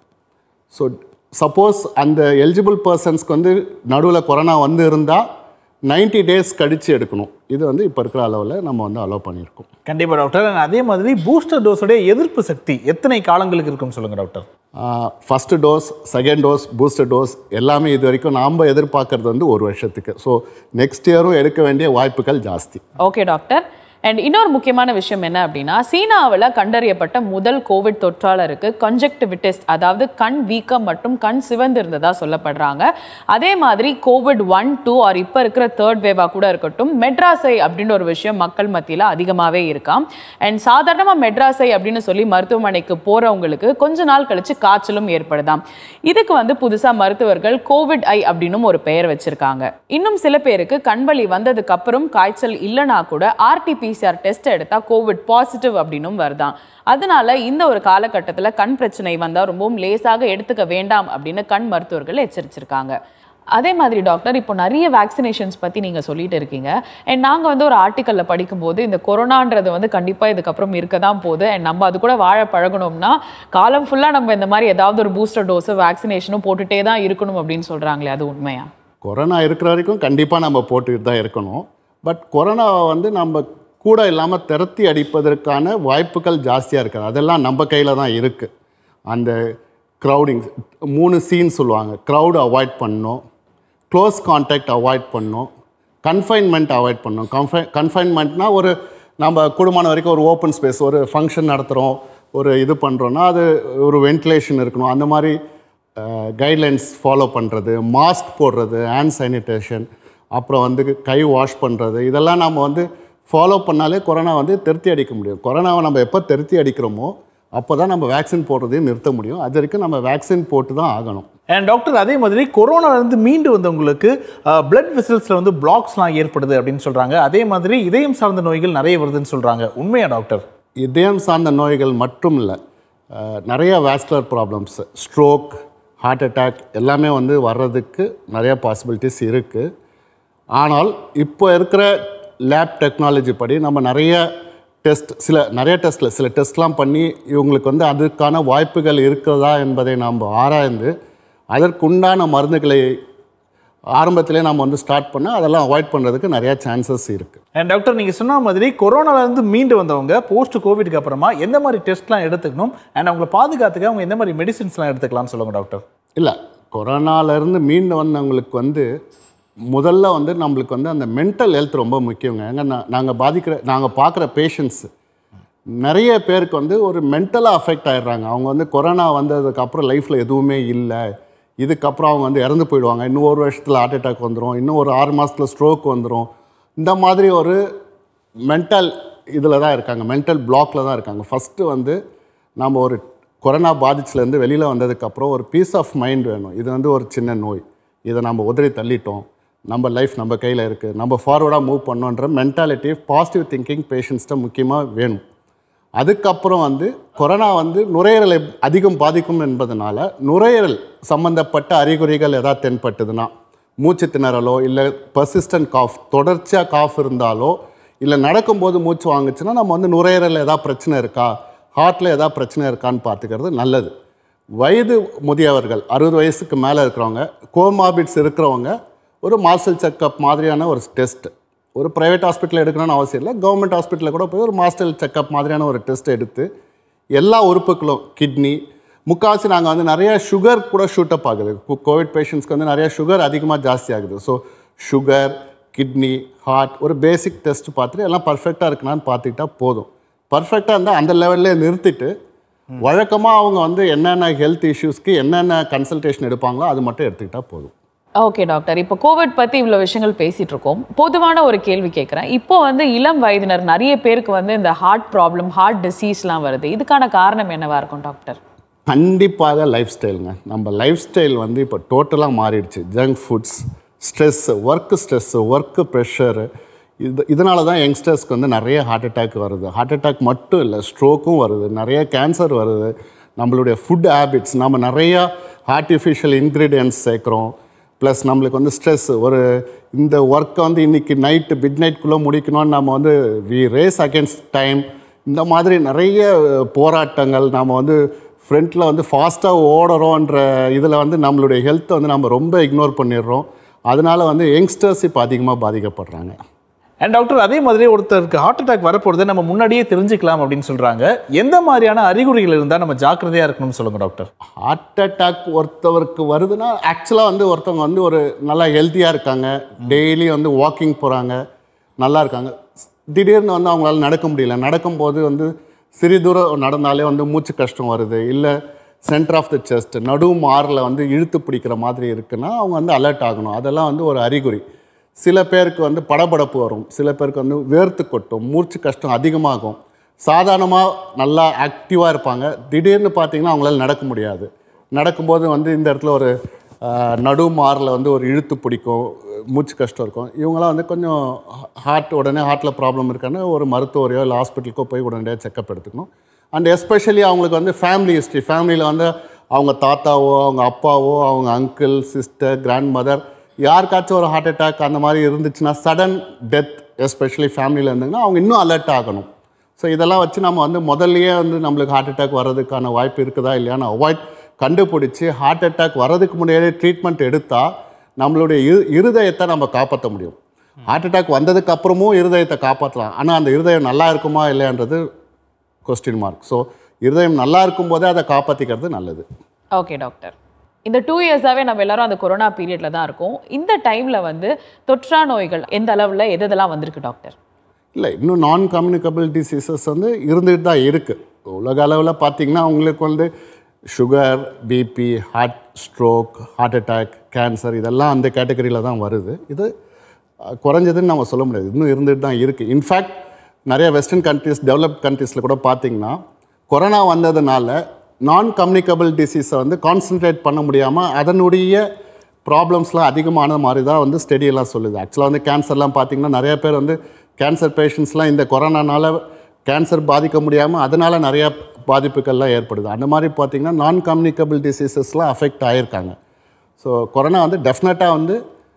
ஸோ சப்போஸ் அந்த எலிஜிபிள் பர்சன்ஸ்க்கு வந்து நடுவில் கொரோனா வந்து இருந்தால் நைன்டி டேஸ் கழித்து எடுக்கணும். இது வந்து இப்போ இருக்கிற அளவில் நம்ம வந்து அலோவ் பண்ணியிருக்கோம். கண்டிப்பாக டாக்டர். அதே மாதிரி பூஸ்டர் டோஸோடைய எதிர்ப்பு சக்தி எத்தனை காலங்களுக்கு இருக்குன்னு சொல்லுங்கள் doctor. First dose, second dose, booster dose எல்லாமே இது வரைக்கும் நாம் எதிர்பார்க்கறது வந்து ஒரு வருஷத்துக்கு. ஸோ நெக்ஸ்ட் இயரும் எடுக்க வேண்டிய வாய்ப்புகள் ஜாஸ்தி. Okay doctor. அண்ட் இன்னொரு முக்கியமான விஷயம் என்ன அப்படின்னா, சீனாவில் கண்டறியப்பட்ட முதல் கோவிட் தொற்றாளருக்கு கன்ஜக்டிவிட்டிஸ், அதாவது கண் வீக்கம் மற்றும் கண் சிவந்து இருந்ததா சொல்லப்படுறாங்க. அதே மாதிரி கோவிட் ஒன் டூ ஆர் இப்போ இருக்கிற தேர்ட் வேவா கூட இருக்கட்டும், மெட்ராஸை அப்படின்ற ஒரு விஷயம் மக்கள் மத்தியில் அதிகமாகவே இருக்காம். அண்ட் சாதாரணமாக மெட்ராஸை அப்படின்னு சொல்லி மருத்துவமனைக்கு போகிறவங்களுக்கு கொஞ்ச நாள் கழிச்சு காய்ச்சலும் ஏற்படுதாம். இதுக்கு வந்து புதுசாக மருத்துவர்கள் கோவிட் ஐ அப்படின்னும் ஒரு பெயர் வச்சிருக்காங்க. இன்னும் சில பேருக்கு கண்வலி வந்ததுக்கு அப்புறம் காய்ச்சல் இல்லைனா கூட ஆர்டிபி டெஸ்ட் எடுத்தா கோவிட் பாசிட்டிவ் அப்படின்னும் வருதான். அதனால இந்த ஒரு காலகட்டத்தில் கண் பிரச்சனை வந்தால் ரொம்பவும் லேசாக எடுத்துக்க வேண்டாம் அப்படின்னு கண் மருத்துவர்கள் எச்சரிச்சிருக்காங்க. அதே மாதிரி டாக்டர், இப்போ நிறைய வேக்சினேஷன்ஸ் பற்றி நீங்கள் சொல்லிட்டு இருக்கீங்க. அண்ட் நாங்கள் வந்து ஒரு ஆர்டிக்கலில் படிக்கும்போது இந்த கொரோனான்றது வந்து கண்டிப்பாக இதுக்கப்புறம் இருக்க தான் போகுது. அண்ட் நம்ம அது கூட வாழ பழகணும்னா காலம் ஃபுல்லாக நம்ம இந்த மாதிரி ஏதாவது ஒரு பூஸ்டர் டோஸு வேக்சினேஷனும் போட்டுகிட்டே தான் இருக்கணும் அப்படின்னு சொல்கிறாங்களே, அது உண்மையா? கொரோனா இருக்கிற வரைக்கும் கண்டிப்பாக நம்ம போட்டுக்கிட்டு தான் இருக்கணும். பட் கொரோனாவை வந்து நம்ம கூட இல்லாமல் திரட்டி அடிப்பதற்கான வாய்ப்புகள் ஜாஸ்தியாக இருக்குது. அதெல்லாம் நம்ம கையில் தான் இருக்குது. அந்த க்ரௌடிங், மூணு சீன் சொல்லுவாங்க. க்ரௌடு அவாய்ட் பண்ணணும், க்ளோஸ் கான்டாக்ட் அவாய்ட் பண்ணணும், கன்ஃபைன்மெண்ட் அவாய்ட் பண்ணணும். கன்ஃபை கன்ஃபைன்மெண்ட்னால் ஒரு நம்ம கூடுமான வரைக்கும் ஒரு ஓப்பன் ஸ்பேஸ், ஒரு ஃபங்க்ஷன் நடத்துகிறோம், ஒரு இது பண்ணுறோன்னா அது ஒரு வென்டிலேஷன் இருக்கணும். அந்த மாதிரி கைட்லைன்ஸ் ஃபாலோ பண்ணுறது, மாஸ்க் போடுறது, ஹேண்ட் சானிடேஷன், அப்புறம் வந்து கை வாஷ் பண்ணுறது, இதெல்லாம் நம்ம வந்து ஃபாலோ பண்ணாலே கொரோனா வந்து திருத்தி அடிக்க முடியும். கொரோனாவை நம்ம எப்போ திருத்தி அடிக்கிறோமோ அப்போ தான் நம்ம வேக்சின் போடுறதையும் நிறுத்த முடியும். அது வரைக்கும் நம்ம வேக்சின் போட்டு தான் ஆகணும். அண்ட் டாக்டர், அதே மாதிரி கொரோனாவிலேருந்து மீண்டு வந்தவங்களுக்கு பிளட் வெசல்ஸில் வந்து பிளாக்ஸ்லாம் ஏற்படுது அப்படின்னு சொல்கிறாங்க. அதே மாதிரி இதயம் சார்ந்த நோய்கள் நிறைய வருதுன்னு சொல்கிறாங்க. உண்மையா டாக்டர்? இதயம் சார்ந்த நோய்கள் மட்டும் இல்லை, நிறைய vascular problems, stroke, heart attack எல்லாமே வந்து வர்றதுக்கு நிறைய பாசிபிலிட்டிஸ் இருக்குது. ஆனால் இப்போ இருக்கிற லேப் டெக்னாலஜி படி நம்ம நிறைய டெஸ்ட், சில நிறைய டெஸ்ட்டில் சில டெஸ்ட்லாம் பண்ணி இவங்களுக்கு வந்து அதுக்கான வாய்ப்புகள் இருக்கிறதா என்பதை நாம் ஆராய்ந்து அதற்குண்டான மருந்துகளை ஆரம்பத்திலே நம்ம வந்து ஸ்டார்ட் பண்ணால் அதெல்லாம் அவாய்ட் பண்ணுறதுக்கு நிறையா சான்சஸ் இருக்குது. அண்ட் டாக்டர், நீங்கள் சொன்ன மாதிரி கொரோனாவிலேருந்து மீண்டு வந்தவங்க போஸ்ட் கோவிட்க்கு அப்புறமா எந்த மாதிரி டெஸ்ட்லாம் எடுத்துக்கணும், அண்ட் அவங்களை பாதுகாத்துக்க அவங்க எந்த மாதிரி மெடிசின்ஸ்லாம் எடுத்துக்கலாம்னு சொல்லுங்கள் டாக்டர். இல்லை, கொரோனாவிலேருந்து மீண்டு வந்தவங்களுக்கு வந்து முதல்ல வந்து நம்மளுக்கு வந்து அந்த மென்டல் ஹெல்த் ரொம்ப முக்கியங்க. ஏங்க நாங்கள் பாதிக்கிற நாங்கள் பார்க்குற பேஷண்ட்ஸு நிறைய பேருக்கு வந்து ஒரு மென்டலாக அஃபெக்ட் ஆகிடுறாங்க. அவங்க வந்து கொரோனா வந்ததுக்கப்புறம் லைஃப்பில் எதுவுமே இல்லை, இதுக்கப்புறம் அவங்க வந்து இறந்து போயிடுவாங்க, இன்னும் ஒரு வருஷத்தில் ஹார்ட் அட்டாக் வந்துடும், இன்னும் ஒரு ஆறு மாதத்தில் ஸ்ட்ரோக் வந்துடும், இந்த மாதிரி ஒரு மென்டல் இதில் தான் இருக்காங்க, மென்டல் பிளாக்கில் தான் இருக்காங்க. ஃபஸ்ட்டு வந்து நம்ம ஒரு கொரோனா பாதிச்சுலேருந்து வெளியில் வந்ததுக்கப்புறம் ஒரு பீஸ் ஆஃப் மைண்ட் வேணும். இது வந்து ஒரு சின்ன நோய், இதை நம்ம உதறி தள்ளிட்டோம், நம்ம லைஃப் நம்ம கையில் இருக்குது, நம்ம ஃபார்வர்டாக மூவ் பண்ணோன்ற மென்டாலிட்டி, பாசிட்டிவ் திங்கிங் பேஷண்ட்ஸ்கிட்ட முக்கியமாக வேணும். அதுக்கப்புறம் வந்து கொரோனா வந்து நுரையீரலை அதிகம் பாதிக்கும் என்பதனால நுரையீரல் சம்மந்தப்பட்ட அறிகுறிகள் எதாவது தென்பட்டுதுன்னா, மூச்சு திணறலோ இல்லை பர்சிஸ்டன்ட் காஃப், தொடர்ச்சியாக காஃப் இருந்தாலோ இல்லை நடக்கும்போது மூச்சு வாங்குச்சுன்னா நம்ம வந்து நுரையீரல் எதாவது பிரச்சனை இருக்கா, ஹார்ட்டில் எதாவது பிரச்சனை இருக்கான்னு பார்த்துக்கிறது நல்லது. வயது முதியவர்கள் அறுபது வயசுக்கு மேலே இருக்கிறவங்க, கோமாபிட்ஸ் இருக்கிறவங்க ஒரு மாஸ்டர் செக்கப் மாதிரியான ஒரு டெஸ்ட், ஒரு ப்ரைவேட் ஹாஸ்பிட்டலில் எடுக்கணும்னு அவசியம் இல்லை, கவர்மெண்ட் ஹாஸ்பிட்டலில் கூட போய் ஒரு மாஸ்டர் செக்கப் மாதிரியான ஒரு டெஸ்ட் எடுத்து எல்லா உறுப்புகளும், கிட்னி, முக்கால்வாசி நாங்கள் வந்து நிறையா சுகர் கூட ஷூட்டப் ஆகுது. கோவிட் பேஷண்ட்ஸ்க்கு வந்து நிறையா சுகர் அதிகமாக ஜாஸ்தி ஆகுது. ஸோ சுகர், கிட்னி, ஹார்ட் ஒரு பேசிக் டெஸ்ட் பார்த்துட்டு எல்லாம் பர்ஃபெக்டாக இருக்குனான்னு பார்த்துக்கிட்டா போதும். பர்ஃபெக்டாக இருந்தால் அந்த லெவல்லே நிறுத்திட்டு வழக்கமாக அவங்க வந்து என்னென்ன ஹெல்த் இஷ்யூஸ்க்கு என்னென்ன கன்சல்டேஷன் எடுப்பாங்களோ அது மட்டும் எடுத்துக்கிட்டால் போதும். ஓகே டாக்டர், இப்போ கோவிட் பற்றி இவ்வளோ விஷயங்கள் பேசிகிட்டு இருக்கோம். பொதுவான ஒரு கேள்வி கேட்குறேன். இப்போ வந்து இளம் வயதினர் நிறைய பேருக்கு வந்து இந்த ஹார்ட் ப்ராப்ளம், ஹார்ட் டிசீஸ்லாம் வருது. இதுக்கான காரணம் என்னவா இருக்கும் டாக்டர்? கண்டிப்பாக லைஃப் ஸ்டைலுங்க. நம்ம லைஃப் ஸ்டைல் வந்து இப்போ டோட்டலாக மாறிடுச்சு. Junk foods, stress, work stress, work pressure, இது இதனால தான் யங்ஸ்டர்ஸ்க்கு வந்து நிறைய ஹார்ட் அட்டாக் வருது. ஹார்ட் அட்டாக் மட்டும் இல்லை, ஸ்ட்ரோக்கும் வருது, நிறைய கேன்சர் வருது. நம்மளுடைய ஃபுட் ஹேபிட்ஸ், நம்ம நிறையா ஆர்டிஃபிஷியல் இன்க்ரீடியன்ட்ஸ் சேர்க்குறோம். ப்ளஸ் நம்மளுக்கு வந்து ஸ்ட்ரெஸ், ஒரு இந்த ஒர்க்கை வந்து இன்றைக்கி நைட்டு மிட் நைட்குள்ளே முடிக்கணும்னு நம்ம வந்து வி ரேஸ் அகேன்ஸ்ட் டைம், இந்த மாதிரி நிறைய போராட்டங்கள், நம்ம வந்து ஃப்ரண்ட்டில் வந்து ஃபாஸ்ட்டாக ஓடுறோன்ற இதில் வந்து நம்மளுடைய ஹெல்த்தை வந்து நம்ம ரொம்ப இக்னோர் பண்ணிடுறோம். அதனால வந்து யங்ஸ்டர்ஸ் இப்போ அதிகமாக பாதிக்கப்படுறாங்க. அண்ட் டாக்டர், அதே மாதிரி ஒருத்தருக்கு ஹார்ட் அட்டாக் வரப்போகிறத நம்ம முன்னாடியே தெரிஞ்சுக்கலாம் அப்படின்னு சொல்கிறாங்க. எந்த மாதிரியான அறிகுறிகள் இருந்தால் நம்ம ஜாக்கிரதையாக இருக்கணும்னு சொல்லுங்கள் டாக்டர். ஹார்ட் அட்டாக் ஒருத்தவருக்கு வருதுன்னா ஆக்சுவலாக வந்து ஒருத்தவங்க வந்து ஒரு நல்லா ஹெல்த்தியாக இருக்காங்க, டெய்லி வந்து வாக்கிங் போகிறாங்க, நல்லா இருக்காங்க. திடீர்னு வந்து அவங்களால நடக்க முடியல, நடக்கும்போது வந்து சிறு தூரம் நடந்தாலே வந்து மூச்சு கஷ்டம் வருது, இல்லை சென்டர் ஆஃப் த செஸ்ட் நடு மாரில் வந்து இழுத்து பிடிக்கிற மாதிரி இருக்குன்னா அவங்க வந்து அலர்ட் ஆகணும். அதெல்லாம் வந்து ஒரு அறிகுறி. சில பேருக்கு வந்து படபடப்பு வரும், சில பேருக்கு வந்து வேர்த்து கொட்டும், மூச்சு கஷ்டம் அதிகமாகும். சாதாரணமாக நல்லா ஆக்டிவாக இருப்பாங்க, திடீர்னு பார்த்திங்கன்னா அவங்களால நடக்க முடியாது. நடக்கும்போது வந்து இந்த இடத்துல ஒரு நடு மாரில் வந்து ஒரு இழுத்து பிடிக்கும், மூச்சு கஷ்டம் இருக்கும். இவங்களாம் வந்து கொஞ்சம் ஹார்ட் உடனே ஹார்ட்டில் ப்ராப்ளம் இருக்கான்னு ஒரு மருத்துவரையோ இல்லை ஹாஸ்பிட்டலுக்கோ போய் உடனடியாக செக்கப் எடுத்துக்கணும். அண்ட் எஸ்பெஷலி அவங்களுக்கு வந்து ஃபேமிலி ஹிஸ்ட்ரி, ஃபேமிலியில் வந்து அவங்க தாத்தாவோ, அவங்க அப்பாவோ, அவங்க அங்கிள், சிஸ்டர், கிராண்ட் மதர் யாருக்காச்சும் ஒரு ஹார்ட் அட்டாக் அந்த மாதிரி இருந்துச்சுன்னா, சடன் டெத் எஸ்பெஷலி ஃபேமிலியில் இருந்ததுன்னா அவங்க இன்னும் அலர்ட் ஆகணும். ஸோ இதெல்லாம் வச்சு நம்ம வந்து முதல்லையே வந்து நம்மளுக்கு ஹார்ட் அட்டாக் வர்றதுக்கான வாய்ப்பு இருக்குதா இல்லையான்னு அவாய்ட் கண்டுபிடிச்சி ஹார்ட் அட்டாக் வர்றதுக்கு முன்னாடியே ட்ரீட்மெண்ட் எடுத்தால் நம்மளுடைய இரு இருதயத்தை நம்ம காப்பாற்ற முடியும். ஹார்ட் அட்டாக் வந்ததுக்கு அப்புறமும் இருதயத்தை காப்பாற்றலாம், ஆனால் அந்த இருதயம் நல்லா இருக்குமா இல்லையான்றது கொஸ்டின் மார்க். ஸோ இருதயம் நல்லா இருக்கும்போதே அதை காப்பாற்றிக்கிறது நல்லது. ஓகே டாக்டர், இந்த டூ இயர்ஸாகவே நம்ம எல்லாரும் அந்த கொரோனா பீரியடில் தான் இருக்கோம். இந்த டைமில் வந்து தொற்றா நோய்கள் எந்த அளவில் எது எதெல்லாம் வந்திருக்கு டாக்டர்? இல்லை, இன்னும் நான் கம்யூனிகபிள் டிசீசஸ் வந்து இருந்துகிட்டு தான் இருக்குது. உலக அளவில் பார்த்திங்கன்னா அவங்களுக்கு வந்து sugar, BP, heart stroke, heart attack, cancer இதெல்லாம் அந்த கேட்டகரியில் தான் வருது. இது குறைஞ்சதுன்னு நம்ம சொல்ல முடியாது, இன்னும் இருந்துகிட்டு தான் இருக்குது. இன்ஃபேக்ட் நிறைய வெஸ்டர்ன் கண்ட்ரீஸ், டெவலப்ட் கண்ட்ரீஸில் கூட பார்த்திங்கன்னா கொரோனா வந்ததுனால நான் கம்யூனிகபிள் டிசீஸை வந்து கான்சன்ட்ரேட் பண்ண முடியாமல் அதனுடைய ப்ராப்ளம்ஸ்லாம் அதிகமான மாதிரி தான் வந்து ஸ்டடியெல்லாம் சொல்லுது. ஆக்சுவலாக வந்து கேன்சர்லாம் பார்த்திங்கன்னா நிறைய பேர் வந்து கேன்சர் பேஷண்ட்ஸ்லாம் இந்த கொரோனானால கேன்சர் பாதிக்க முடியாமல் அதனால் நிறையா பாதிப்புகள்லாம் ஏற்படுது. அந்த மாதிரி பார்த்திங்கன்னா நான் கம்யூனிகபிள் டிசீசஸ்லாம் அஃபெக்ட் ஆகியிருக்காங்க. ஸோ கொரோனா வந்து டெஃபினட்டாக வந்து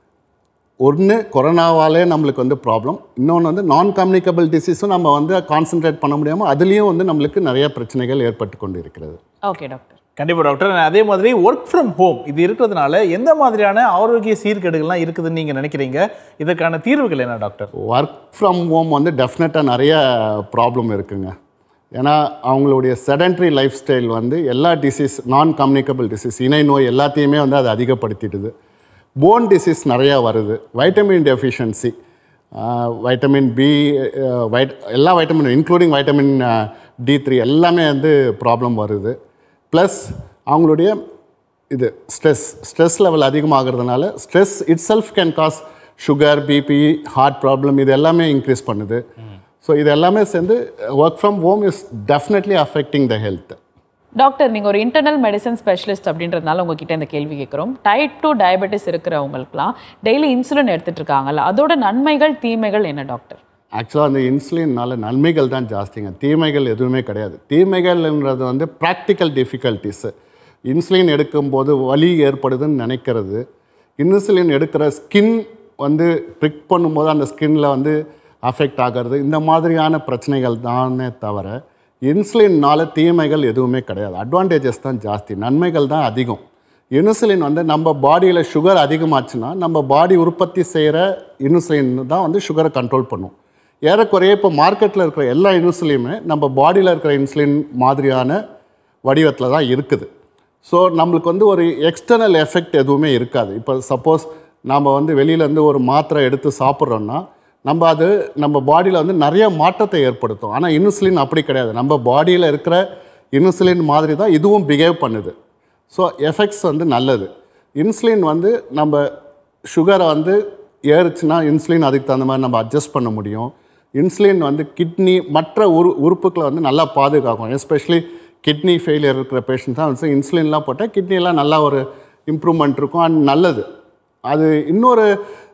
ஒன்று கொரோனாவாலே நம்மளுக்கு வந்து ப்ராப்ளம், இன்னொன்று வந்து நான் கம்யூனிகபிள் டிசீஸும் நம்ம வந்து கான்சன்ட்ரேட் பண்ண முடியாமல் அதுலேயும் வந்து நம்மளுக்கு நிறைய பிரச்சனைகள் ஏற்பட்டு கொண்டு இருக்கிறது. Okay doctor. கண்டிப்பாக டாக்டர். அதே மாதிரி ஒர்க் ஃப்ரம் ஹோம் இது இருக்கிறதுனால எந்த மாதிரியான ஆரோக்கிய சீர்கேடுகள்லாம் இருக்குதுன்னு நீங்கள் நினைக்கிறீங்க? இதற்கான தீர்வுகள் என்ன டாக்டர்? ஒர்க் ஃப்ரம் ஹோம் வந்து டெஃபினட்டாக நிறைய ப்ராப்ளம் இருக்குங்க. ஏன்னா அவங்களுடைய செடன்ட்ரி லைஃப் ஸ்டைல் வந்து எல்லா டிசீஸ், நான் கம்யூனிகபிள் டிசீஸ், இணை நோய் எல்லாத்தையுமே வந்து அதை அதிகப்படுத்திடுது. போன் டிசீஸ் நிறையா வருது, வைட்டமின் டெஃபிஷியன்சி, வைட்டமின் பி, வைட் எல்லா vitamin including vitamin D three எல்லாமே வந்து ப்ராப்ளம் வருது. ப்ளஸ் அவங்களுடைய இது ஸ்ட்ரெஸ் ஸ்ட்ரெஸ் லெவல் அதிகமாகிறதுனால stress itself can cause sugar, BP, heart problem இது எல்லாமே இன்க்ரீஸ் பண்ணுது. ஸோ இது எல்லாமே சேர்ந்து work from home is definitely affecting the health. Doctor, நீங்கள் ஒரு இன்டர்னல் மெடிசன் ஸ்பெஷலிஸ்ட் அப்படின்றதுனால உங்ககிட்ட இந்த கேள்வி கேட்குறோம். டைப் டூ டயபெட்டிஸ் இருக்கிறவங்களுக்குலாம் டெய்லி இன்சுலின் எடுத்துகிட்டு இருக்காங்கல்ல, அதோட நன்மைகள் தீமைகள் என்ன டாக்டர்? ஆக்சுவலாக அந்த இன்சுலின்னால நன்மைகள் தான் ஜாஸ்திங்க, தீமைகள் எதுவுமே கிடையாது. தீமைகள்ன்றது வந்து ப்ராக்டிக்கல் டிஃபிகல்ட்டிஸு. இன்சுலின் எடுக்கும்போது வலி ஏற்படுதுன்னு நினைக்கிறது, இன்சுலின் எடுக்கிற ஸ்கின் வந்து ப்ரிக் பண்ணும்போது அந்த ஸ்கின்னில் வந்து அஃபெக்ட் ஆகிறது, இந்த மாதிரியான பிரச்சனைகள் தானே தவிர இன்சுலின்னால தீமைகள் எதுவுமே கிடையாது, அட்வான்டேஜஸ் தான் ஜாஸ்தி, நன்மைகள் தான் அதிகம். இன்சுலின் வந்து நம்ம பாடியில் சுகர் அதிகமாச்சுன்னா நம்ம பாடி உற்பத்தி செய்கிற இன்சுலின் தான் வந்து சுகரை கண்ட்ரோல் பண்ணும். ஏறக்குறைய இப்போ மார்க்கெட்டில் இருக்கிற எல்லா இன்சுலினுமே நம்ம பாடியில் இருக்கிற இன்சுலின் மாதிரியான வடிவத்தில் தான் இருக்குது. ஸோ நம்மளுக்கு வந்து ஒரு எக்ஸ்டர்னல் எஃபெக்ட் எதுவுமே இருக்காது. இப்போ சப்போஸ் நாம் வந்து வெளியிலேருந்து ஒரு மாத்திரை எடுத்து சாப்பிட்றோன்னா நம்ம அது நம்ம பாடியில் வந்து நிறைய மாற்றத்தை ஏற்படுத்தும். ஆனால் இன்சுலின் அப்படி கிடையாது, நம்ம பாடியில் இருக்கிற இன்சுலின் மாதிரி தான் இதுவும் பிஹேவ் பண்ணுது. ஸோ எஃபெக்ட்ஸ் வந்து நல்லது. இன்சுலின் வந்து நம்ம சுகரை வந்து ஏறுச்சுன்னா இன்சுலின் அதுக்கு தகுந்த மாதிரி நம்ம அட்ஜஸ்ட் பண்ண முடியும். இன்சுலின் வந்து கிட்னி மற்ற உரு உறுப்புக்களை வந்து நல்லா பாதுகாக்கும். எஸ்பெஷலி கிட்னி ஃபெயிலியர் இருக்கிற பேஷண்ட் தான் வந்து இன்சுலின்லாம் போட்டால் கிட்னிலாம் நல்லா ஒரு இம்ப்ரூவ்மெண்ட் இருக்கும். அண்ட் நல்லது. அது இன்னொரு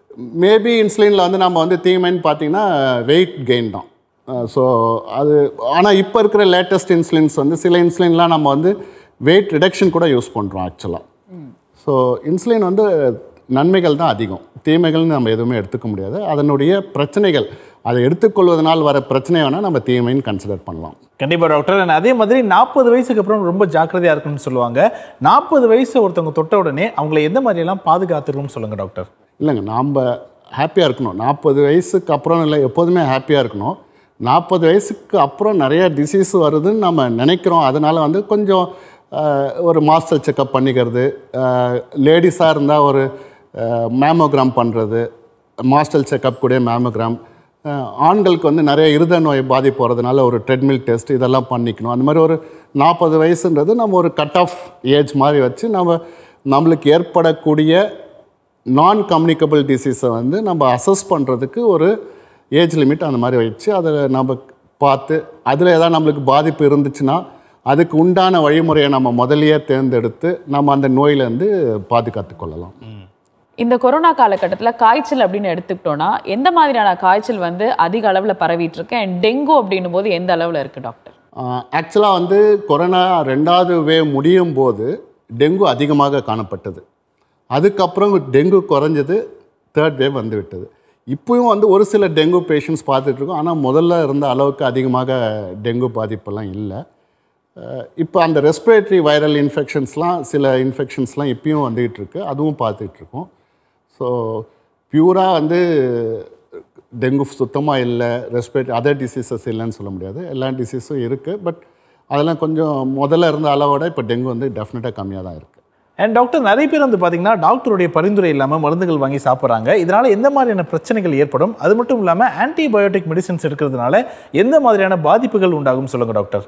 மேபி இன்சுலினில் வந்து நம்ம வந்து தீமைன்னு பார்த்தீங்கன்னா வெயிட் கெயின் தான். ஸோ அது ஆனால் இப்போ இருக்கிற லேட்டஸ்ட் இன்சுலின்ஸ் வந்து சில இன்சுலின்லாம் நம்ம வந்து வெயிட் ரிடக்ஷன் கூட யூஸ் பண்ணுறோம் ஆக்சுவலாக. ஸோ இன்சுலின் வந்து நன்மைகள் தான் அதிகம், தீமைகள்னு நம்ம எதுவுமே எடுத்துக்க முடியாது. அதனுடைய பிரச்சனைகள், அதை எடுத்துக்கொள்வதனால் வர பிரச்சனை வேணால் நம்ம தீமைன்னு கன்சிடர் பண்ணலாம். கண்டிப்பாக டாக்டர். அதே மாதிரி நாற்பது வயசுக்கு அப்புறம் ரொம்ப ஜாக்கிரதையாக இருக்குன்னு சொல்லுவாங்க. நாற்பது வயசு ஒருத்தவங்க தொட்ட உடனே அவங்கள எந்த மாதிரியெல்லாம் பாதுகாத்துருக்குன்னு சொல்லுங்கள் டாக்டர். இல்லைங்க, நாம் ஹாப்பியாக இருக்கணும். நாற்பது வயசுக்கு அப்புறம் இல்லை, எப்போதுமே ஹாப்பியாக இருக்கணும். நாற்பது வயசுக்கு அப்புறம் நிறைய டிசீஸ் வருதுன்னு நம்ம நினைக்கிறோம். அதனால் வந்து கொஞ்சம் ஒரு மாஸ்டர் செக்கப் பண்ணிக்கிறது, லேடிஸாக இருந்தால் ஒரு மேமோகிராம் பண்ணுறது, மாஸ்டர் செக்கப் கூட மேமோகிராம், ஆண்களுக்கு வந்து நிறைய இருதய நோய் பாதிப்பு வரதுனால ஒரு ட்ரெட்மில் டெஸ்ட் இதெல்லாம் பண்ணிக்கணும். அந்த மாதிரி ஒரு நாற்பது வயசுன்றது நம்ம ஒரு கட் ஆஃப் ஏஜ் மாதிரி வச்சு நம்ம நம்மளுக்கு ஏற்படக்கூடிய நான் கம்யூனிகபிள் டிசீஸை வந்து நம்ம அசஸ் பண்ணுறதுக்கு ஒரு ஏஜ் லிமிட் அந்த மாதிரி வச்சு அதை நம்ம பார்த்து அதில் ஏதாவது நம்மளுக்கு பாதிப்பு இருந்துச்சுன்னா அதுக்கு உண்டான வழிமுறையை நம்ம முதலியே தேர்ந்தெடுத்து நம்ம அந்த நோயிலேருந்து பாதுகாத்து கொள்ளலாம். இந்த கொரோனா காலகட்டத்தில் காய்ச்சல் அப்படின்னு எடுத்துக்கிட்டோன்னா எந்த மாதிரியான காய்ச்சல் வந்து அதிக அளவில் பரவிட்டு இருக்கு, அண்ட் டெங்கு அப்படின்னும் போது எந்த அளவில் இருக்குது டாக்டர்? ஆக்சுவலாக வந்து கொரோனா ரெண்டாவது வேவ் முடியும் போது டெங்கு அதிகமாக காணப்பட்டது. அதுக்கப்புறம் டெங்கு குறைஞ்சது, தேர்ட் வேவ் வந்து விட்டது. இப்போயும் வந்து ஒரு சில டெங்கு பேஷண்ட்ஸ் பார்த்துட்ருக்கோம். ஆனால் முதல்ல இருந்த அளவுக்கு அதிகமாக டெங்கு பாதிப்பெல்லாம் இல்லை. இப்போ அந்த ரெஸ்பிரேட்டரி வைரல் இன்ஃபெக்ஷன்ஸ்லாம் சில இன்ஃபெக்ஷன்ஸ்லாம் இப்பயும் வந்துகிட்டு இருக்கு, அதுவும் பார்த்துட்ருக்கோம். ஸோ பியூராக வந்து டெங்கு சுத்தமாக இல்லை, ரெஸ்பிரேட்டரி அதர் டிசீசஸ் இல்லைன்னு சொல்ல முடியாது, எல்லா டிசீஸும் இருக்குது. பட் அதெல்லாம் கொஞ்சம் முதல்ல இருந்த அளவோட இப்போ டெங்கு வந்து டெஃபினட்டாக கம்மியாக தான் இருக்குது. அண்ட் டாக்டர், நிறைய பேர் வந்து பார்த்தீங்கன்னா டாக்டருடைய பரிந்துரை இல்லாமல் மருந்துகள் வாங்கி சாப்பிட்றாங்க. இதனால் எந்த மாதிரியான பிரச்சனைகள் ஏற்படும், அது மட்டும் இல்லாமல் ஆன்டிபயோட்டிக் மெடிசன்ஸ் இருக்கிறதுனால எந்த மாதிரியான பாதிப்புகள் உண்டாகும் சொல்லுங்கள் டாக்டர்.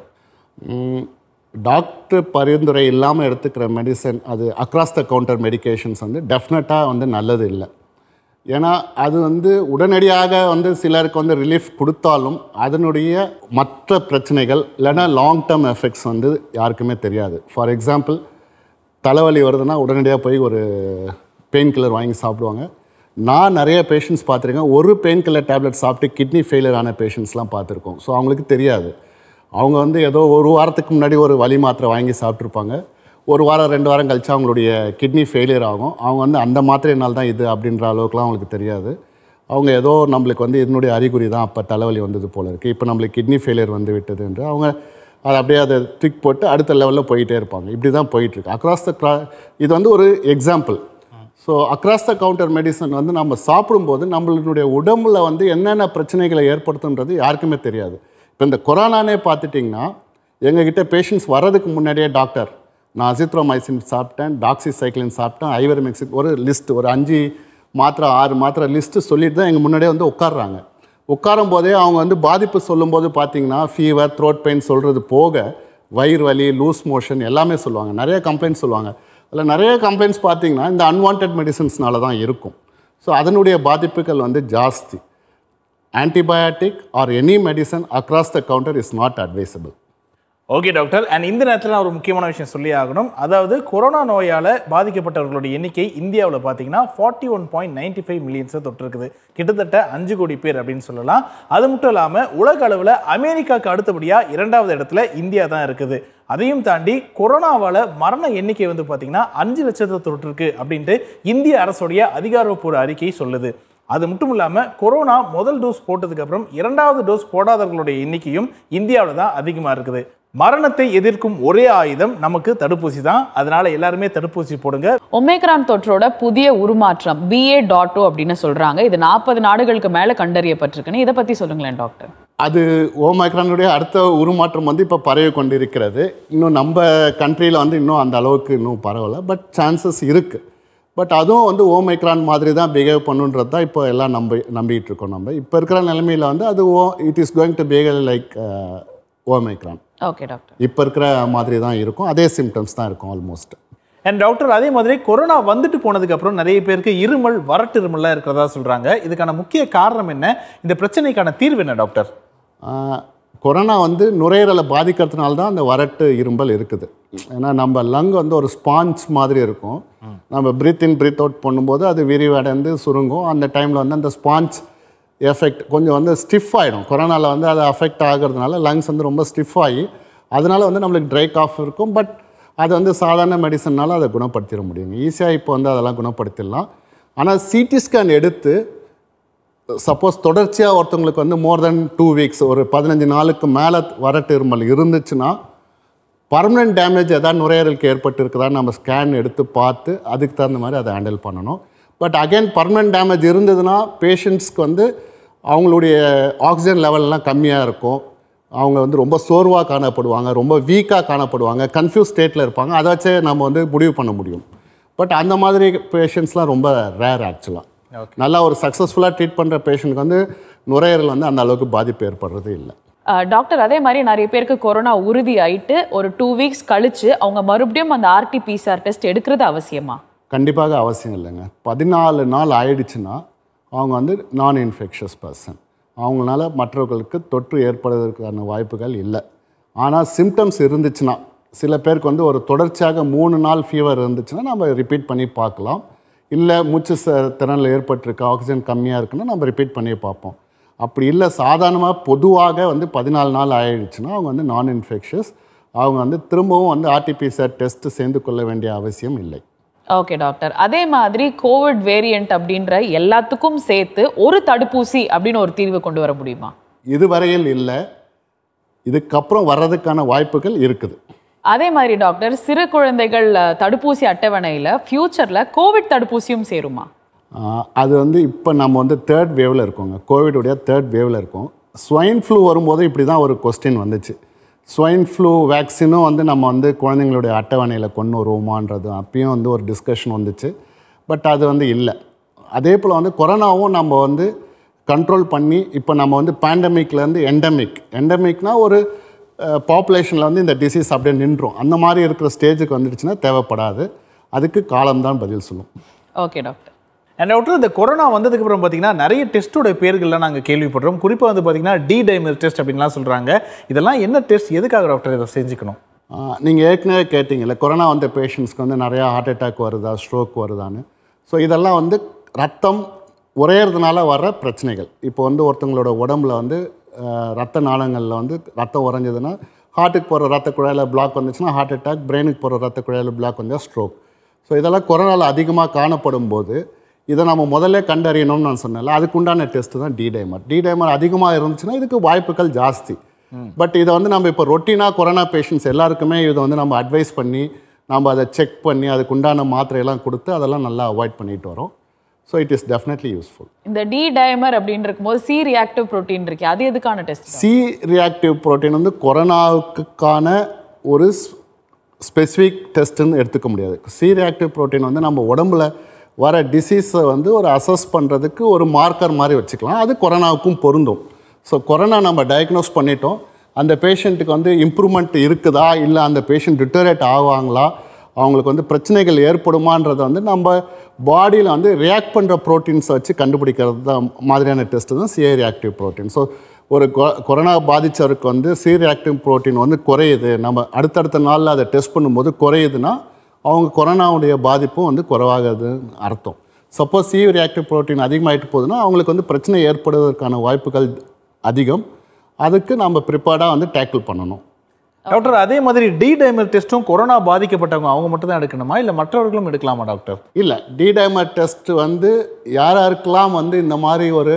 டாக்டர் பரிந்துரை இல்லாமல் எடுத்துக்கிற மெடிசன், அது அக்ராஸ் த கவுண்டர் மெடிகேஷன்ஸ் வந்து டெஃபினட்டாக வந்து நல்லது இல்லை. ஏன்னா அது வந்து உடனடியாக வந்து சிலருக்கு வந்து ரிலீஃப் கொடுத்தாலும் அதனுடைய மற்ற பிரச்சனைகள் இல்லைன்னா லாங் டேர்ம் எஃபெக்ட்ஸ் வந்து யாருக்குமே தெரியாது. ஃபார் எக்ஸாம்பிள், தலைவலி வருதுன்னா உடனடியாக போய் ஒரு பெயின் கில்லர் வாங்கி சாப்பிடுவாங்க. நான் நிறைய பேஷண்ட்ஸ் பார்த்துருக்கேன், ஒரு பெயின் கில்லர் டேப்லெட் சாப்பிட்டு கிட்னி ஃபெயிலியர் ஆன பேஷண்ட்ஸ்லாம் பார்த்துருக்கோம். ஸோ அவங்களுக்கு தெரியாது. அவங்க வந்து ஏதோ ஒரு வாரத்துக்கு முன்னாடி ஒரு வலி மாத்திரை வாங்கி சாப்பிட்ருப்பாங்க, ஒரு வாரம் ரெண்டு வாரம் கழிச்சு அவங்களுடைய கிட்னி ஃபெயிலியர் ஆகும். அவங்க வந்து அந்த மாத்திரையினால் தான் இது அப்படின்ற அளவுக்குலாம் அவங்களுக்கு தெரியாது. அவங்க ஏதோ நம்மளுக்கு வந்து இதனுடைய அறிகுறி தான் அப்போ தலைவலி வந்தது போல இருக்குது, இப்போ நம்மளுக்கு கிட்னி ஃபெயிலியர் வந்து விட்டது என்று அவங்க அதை அப்படியே அதை திக் போட்டு அடுத்த லெவலில் போயிட்டே இருப்பாங்க. இப்படி தான் போயிட்டுருக்கு அக்ராஸ் த க்ரா இது வந்து ஒரு example. So across the counter medicine வந்து நம்ம சாப்பிடும்போது நம்மளுடைய உடம்புல வந்து என்னென்ன பிரச்சனைகளை ஏற்படுத்துன்றது யாருக்குமே தெரியாது. இப்போ இந்த கொரோனானே பார்த்துட்டிங்கன்னா எங்ககிட்ட பேஷண்ட்ஸ் வர்றதுக்கு முன்னாடியே டாக்டர் நான் அசித்ரோமைசின் சாப்பிட்டேன், டாக்ஸிசைக்ளின் சாப்பிட்டேன், ஐவர்மெக்சின் ஒரு லிஸ்ட், ஒரு அஞ்சு மாத்திரை ஆறு மாத்திரை லிஸ்ட்டு சொல்லிட்டு தான் எங்கள் முன்னாடியே வந்து உட்காடுறாங்க. உட்காரும் போதே அவங்க வந்து பாதிப்பு சொல்லும்போது பார்த்தீங்கன்னா ஃபீவர், த்ரோட் பெயின் சொல்கிறது போக வயிறு வலி, லூஸ் மோஷன் எல்லாமே சொல்லுவாங்க. நிறைய கம்ப்ளைண்ட்ஸ் சொல்லுவாங்க. அதில் நிறைய கம்ப்ளைண்ட்ஸ் பார்த்தீங்கன்னா இந்த அன்வான்ட் மெடிசன்ஸ்னால தான் இருக்கும். ஸோ அதனுடைய பாதிப்புகள் வந்து ஜாஸ்தி. Antibiotic or any medicine across the counter is not advisable. Okay doctor. And இந்த நேரத்தில் நான் ஒரு முக்கியமான விஷயம் சொல்லி ஆகணும். அதாவது கொரோனா நோயால் பாதிக்கப்பட்டவர்களுடைய எண்ணிக்கை இந்தியாவில் பார்த்தீங்கன்னா forty one point ninety five மில்லியன்ஸை தொட்டிருக்குது. கிட்டத்தட்ட அஞ்சு கோடி பேர் அப்படின்னு சொல்லலாம். அது மட்டும் இல்லாமல் உலக அளவில் அமெரிக்காவுக்கு அடுத்தபடியாக இரண்டாவது இடத்துல இந்தியா தான் இருக்குது. அதையும் தாண்டி கொரோனாவால் மரண எண்ணிக்கை வந்து பார்த்தீங்கன்னா அஞ்சு லட்சத்தை தொட்டிருக்கு அப்படின்ட்டு இந்திய அரசுடைய அதிகாரப்பூர்வ அறிக்கை சொல்லுது. அது மட்டும் இல்லாமல் கொரோனா முதல் டோஸ் போட்டதுக்கப்புறம் இரண்டாவது டோஸ் போடாதவர்களுடைய எண்ணிக்கையும் இந்தியாவில் தான் அதிகமாக இருக்குது. மரணத்தை எதிர்க்கும் ஒரே ஆயுதம் நமக்கு தடுப்பூசி தான். அதனால எல்லாருமே தடுப்பூசி போடுங்க. ஒமேக்ரான் தொற்றோட புதிய உருமாற்றம் பி ஏ டாட் டூ அப்படின்னு சொல்றாங்க. இது நாற்பது நாடுகளுக்கு மேல கண்டறியப்பட்டிருக்குன்னு இதை பத்தி சொல்லுங்களேன் டாக்டர். அது ஓமைக்ரானுடைய அடுத்த உருமாற்றம் வந்து இப்போ பரவி கொண்டு இருக்கிறது. இன்னும் நம்ம கண்ட்ரியில் வந்து இன்னும் அந்த அளவுக்கு இன்னும் பரவலை, பட் சான்சஸ் இருக்குது. பட் அதுவும் வந்து ஓமைக்ரான் மாதிரி தான் பிஹேவ் பண்ணுன்றது தான் இப்போ எல்லாம் நம்ப நம்பிக்கிட்டு இருக்கோம். நம்ம இப்போ இருக்கிற நிலைமையில் வந்து அது oh it is going to behave like Omicron. Okay doctor. இப்போ இருக்கிற மாதிரி தான் இருக்கும், அதே சிம்டம்ஸ் தான் இருக்கும் ஆல்மோஸ்ட். அண்ட் டாக்டர், அதே மாதிரி கொரோனா வந்துட்டு போனதுக்கப்புறம் நிறைய பேருக்கு இருமல், வறட்டு இருமல்லாம் இருக்கிறதா சொல்கிறாங்க. இதுக்கான முக்கிய காரணம் என்ன? இந்த பிரச்சனைக்கான தீர்வு என்ன டாக்டர்? கொரோனா வந்து நுரையீரலை பாதிக்கிறதுனால தான் அந்த வறட்டு இரும்பல் இருக்குது. ஏன்னா நம்ம லங் வந்து ஒரு ஸ்பாஞ்ச் மாதிரி இருக்கும். நம்ம பிரீத் இன் பிரீத் அவுட் பண்ணும்போது அது விரிவடைந்து சுருங்கும். அந்த டைமில் வந்து அந்த ஸ்பாஞ்ச் எஃபெக்ட் கொஞ்சம் வந்து ஸ்டிஃப் ஆகிடும். கொரோனாவில் வந்து அது அஃபெக்ட் ஆகிறதுனால லங்ஸ் வந்து ரொம்ப ஸ்டிஃப் ஆகி அதனால் வந்து நம்மளுக்கு ட்ரை காஃப் இருக்கும். பட் அது வந்து சாதாரண மெடிசன்னால அதை குணப்படுத்திட முடியும். ஈஸியாக இப்போ வந்து அதெல்லாம் குணப்படுத்திடலாம். ஆனால் சிடி ஸ்கேன் எடுத்து சப்போஸ் தொடர்ச்சியாக ஒருத்தவங்களுக்கு வந்து மோர் தென் டூ வீக்ஸ் ஒரு பதினஞ்சு நாளுக்கு மேலே வறட்டு இருமல் இருந்துச்சுன்னா பர்மனெண்ட் டேமேஜ் எதாவது நுரையீரலுக்கு ஏற்பட்டு இருக்குதான்னு நம்ம ஸ்கேன் எடுத்து பார்த்து அதுக்கு தகுந்த மாதிரி அதை ஹேண்டில் பண்ணணும். பட் அகைன் பர்மனெண்ட் டேமேஜ் இருந்ததுன்னா பேஷண்ட்ஸ்க்கு வந்து அவங்களுடைய ஆக்சிஜன் லெவல்லாம் கம்மியாக இருக்கும். அவங்க வந்து ரொம்ப சோர்வாக காணப்படுவாங்க, ரொம்ப வீக்காக காணப்படுவாங்க, கன்ஃபியூஸ் ஸ்டேட்டில் இருப்பாங்க. அதை வச்சே நம்ம வந்து முடிவு பண்ண முடியும். பட் அந்த மாதிரி பேஷண்ட்ஸ்லாம் ரொம்ப ரேர் ஆக்சுவலாக. நல்லா ஒரு சக்ஸஸ்ஃபுல்லாக ட்ரீட் பண்ணுற பேஷண்ட்க்கு வந்து நுரையீரல் வந்து அந்த அளவுக்கு பாதிப்பு ஏற்படுறது இல்லை. டாக்டர், அதே மாதிரி நிறைய பேருக்கு கொரோனா உறுதி ஆயிட்டு ஒரு டூ வீக்ஸ் கழிச்சு அவங்க மறுபடியும் அந்த ஆர்டிபிசிஆர் டெஸ்ட் எடுக்கிறது அவசியமா? கண்டிப்பாக அவசியம் இல்லைங்க. பதினாலு நாள் ஆயிடுச்சுன்னா அவங்க வந்து நான் இன்ஃபெக்ஷஸ் பர்சன், அவங்களால மற்றவர்களுக்கு தொற்று ஏற்படுவதற்கான வாய்ப்புகள் இல்லை. ஆனால் சிம்டம்ஸ் இருந்துச்சுன்னா சில பேருக்கு வந்து ஒரு தொடர்ச்சியாக மூணு நாள் ஃபீவர் இருந்துச்சுன்னா நம்ம ரிப்பீட் பண்ணி பார்க்கலாம். இல்லை மூச்சு ச திறனில் ஏற்பட்டிருக்கு, ஆக்சிஜன் கம்மியாக இருக்குன்னா நம்ம ரிப்பீட் பண்ணி பார்ப்போம். அப்படி இல்லை சாதாரணமாக பொதுவாக வந்து பதினாலு நாள் ஆயிடுச்சுன்னா அவங்க வந்து நான் இன்ஃபெக்ஷஸ், அவங்க வந்து திரும்பவும் வந்து ஆர்டிபிசிஆர் டெஸ்ட் சேர்ந்து கொள்ள வேண்டிய அவசியம் இல்லை. ஓகே டாக்டர், அதே மாதிரி கோவிட் வேரியண்ட் அப்படின்ற எல்லாத்துக்கும் சேர்த்து ஒரு தடுப்பூசி அப்படின்னு ஒரு தீர்வு கொண்டு வர முடியுமா? இதுவரையில் இல்லை, இதுக்கப்புறம் வர்றதுக்கான வாய்ப்புகள் இருக்குது. அதே மாதிரி டாக்டர், சிறு குழந்தைகள் தடுப்பூசி அட்டவணையில் ஃபியூச்சரில் கோவிட் தடுப்பூசியும் சேருமா? அது வந்து இப்போ நம்ம வந்து தேர்ட் வேவில் இருக்கோங்க, கோவிடுடைய தேர்ட் வேவில் இருக்கோம். ஸ்வைன் ஃப்ளூ வரும்போது இப்படி தான் ஒரு கொஸ்டின் வந்துச்சு. ஸ்வைன் ஃப்ளூ வேக்சினும் வந்து நம்ம வந்து குழந்தைங்களுடைய அட்டவணையில் கொண்டு வருவோமான்றது அப்பயும் வந்து ஒரு டிஸ்கஷன் வந்துச்சு. பட் அது வந்து இல்லை. அதே போல் வந்து கொரோனாவும் நம்ம வந்து கண்ட்ரோல் பண்ணி இப்போ நம்ம வந்து பேண்டமிக்லேருந்து எண்டமிக், எண்டமிக்னால் ஒரு பாப்புலேஷனில் வந்து இந்த டிசீஸ் அப்படியே நின்றோம். அந்த மாதிரி இருக்கிற ஸ்டேஜுக்கு வந்துடுச்சுன்னா தேவைப்படாது. அதுக்கு காலம்தான் பதில் சொல்லும். Okay doctor. அண்ட் டாக்டர், இந்த கொரோனா வந்ததுக்கு அப்புறம் பார்த்தீங்கன்னா நிறைய டெஸ்ட்டோட பேர்கள்லாம் நாங்கள் கேள்விப்படுறோம். குறிப்பாக வந்து பார்த்தீங்கன்னா டி டைமர் டெஸ்ட் அப்படின்லாம் சொல்கிறாங்க. இதெல்லாம் என்ன டெஸ்ட், எதுக்காக டாக்டர் இதை செஞ்சுக்கணும்? நீங்கள் ஏற்கனவே கேட்டிங்கல்ல, கொரோனா வந்த பேஷண்ட்ஸ்க்கு வந்து நிறையா ஹார்ட் அட்டாக் வருதா, ஸ்ட்ரோக் வருதான்னு. ஸோ இதெல்லாம் வந்து ரத்தம் உறையிறதுனால வர்ற பிரச்சனைகள். இப்போ வந்து ஒருத்தவங்களோட உடம்புல வந்து ரத்த நாளங்களில் வந்து ரத்தம் உறைஞ்சதுன்னா ஹார்ட்டுக்கு போகிற ரத்த குழாயில் பிளாக் வந்துச்சுன்னா ஹார்ட் அட்டாக், பிரெயினுக்கு போகிற ரத்த குழாயில் பிளாக் வந்தால் ஸ்ட்ரோக். ஸோ இதெல்லாம் கொரோனாவில் அதிகமாக காணப்படும் போது இதை நம்ம முதல்ல கண்டறியணும்னு நான் சொன்னேன்ல, அதுக்குண்டான டெஸ்ட்டு தான் டி டைமர். டி டைமர் அதிகமாக இருந்துச்சுன்னா இதுக்கு வாய்ப்புகள் ஜாஸ்தி. பட் இதை வந்து நம்ம இப்போ ரொட்டீனாக கொரோனா பேஷண்ட்ஸ் எல்லாருக்குமே இதை வந்து நம்ம அட்வைஸ் பண்ணி நம்ம அதை செக் பண்ணி அதுக்குண்டான மாத்திரையெல்லாம் கொடுத்து அதெல்லாம் நல்லா அவாய்ட் பண்ணிட்டு வரோம். So it is definitely useful. இந்த டி டைமர் அப்படின்னு இருக்கும்போது சி ரியாக்டிவ் ப்ரோட்டீன் இருக்கு, அது எதுக்கான டெஸ்ட்? சி ரியாக்டிவ் ப்ரோட்டீன் வந்து கொரோனாவுக்கான ஒரு ஸ்பெசிஃபிக் டெஸ்ட்டுன்னு எடுத்துக்க முடியாது. சி ரியாக்டிவ் ப்ரோட்டீன் வந்து நம்ம உடம்புல வர டிசீஸை வந்து ஒரு அசஸ் பண்ணுறதுக்கு ஒரு மார்க்கர் மாதிரி வச்சுக்கலாம். அது கொரோனாவுக்கும் பொருந்தும். ஸோ கொரோனா நம்ம டயக்னோஸ் பண்ணிட்டோம், அந்த பேஷண்ட்டுக்கு வந்து இம்ப்ரூவ்மெண்ட் இருக்குதா, இல்லை அந்த பேஷண்ட் டிட்டரேட் ஆவாங்களா, அவங்களுக்கு வந்து பிரச்சனைகள் ஏற்படுமான்றதை வந்து நம்ம பாடியில் வந்து ரியாக்ட் பண்ணுற ப்ரோட்டீன்ஸை வச்சு கண்டுபிடிக்கிறது தான் மாதிரியான டெஸ்ட்டு தான் சி ரியாக்டிவ் ப்ரோட்டீன். ஸோ ஒரு கொரோனா பாதித்தவருக்கு வந்து சி ரியாக்டிவ் ப்ரோட்டீன் வந்து குறையுது, நம்ம அடுத்தடுத்த நாளில் அதை டெஸ்ட் பண்ணும்போது குறையுதுன்னா அவங்க கொரோனாவுடைய பாதிப்பும் வந்து குறைவாகுதுன்னு அர்த்தம். சப்போஸ் சி ரியாக்டிவ் ப்ரோட்டீன் அதிகமாகிட்டு போகுதுன்னா அவங்களுக்கு வந்து பிரச்சனை ஏற்படுவதற்கான வாய்ப்புகள் அதிகம். அதுக்கு நம்ம ப்ரிப்பேர்டாக வந்து டேக்கிள் பண்ணணும். டாக்டர் அதே மாதிரி டி டைமர் டெஸ்ட்டும் கொரோனா பாதிக்கப்பட்டவங்க அவங்க மட்டும் தான் எடுக்கணுமா இல்லை மற்றவர்களும் எடுக்கலாமா டாக்டர்? இல்லை, டி டைமர் டெஸ்ட் வந்து யார் யாருக்கெல்லாம் வந்து இந்த மாதிரி ஒரு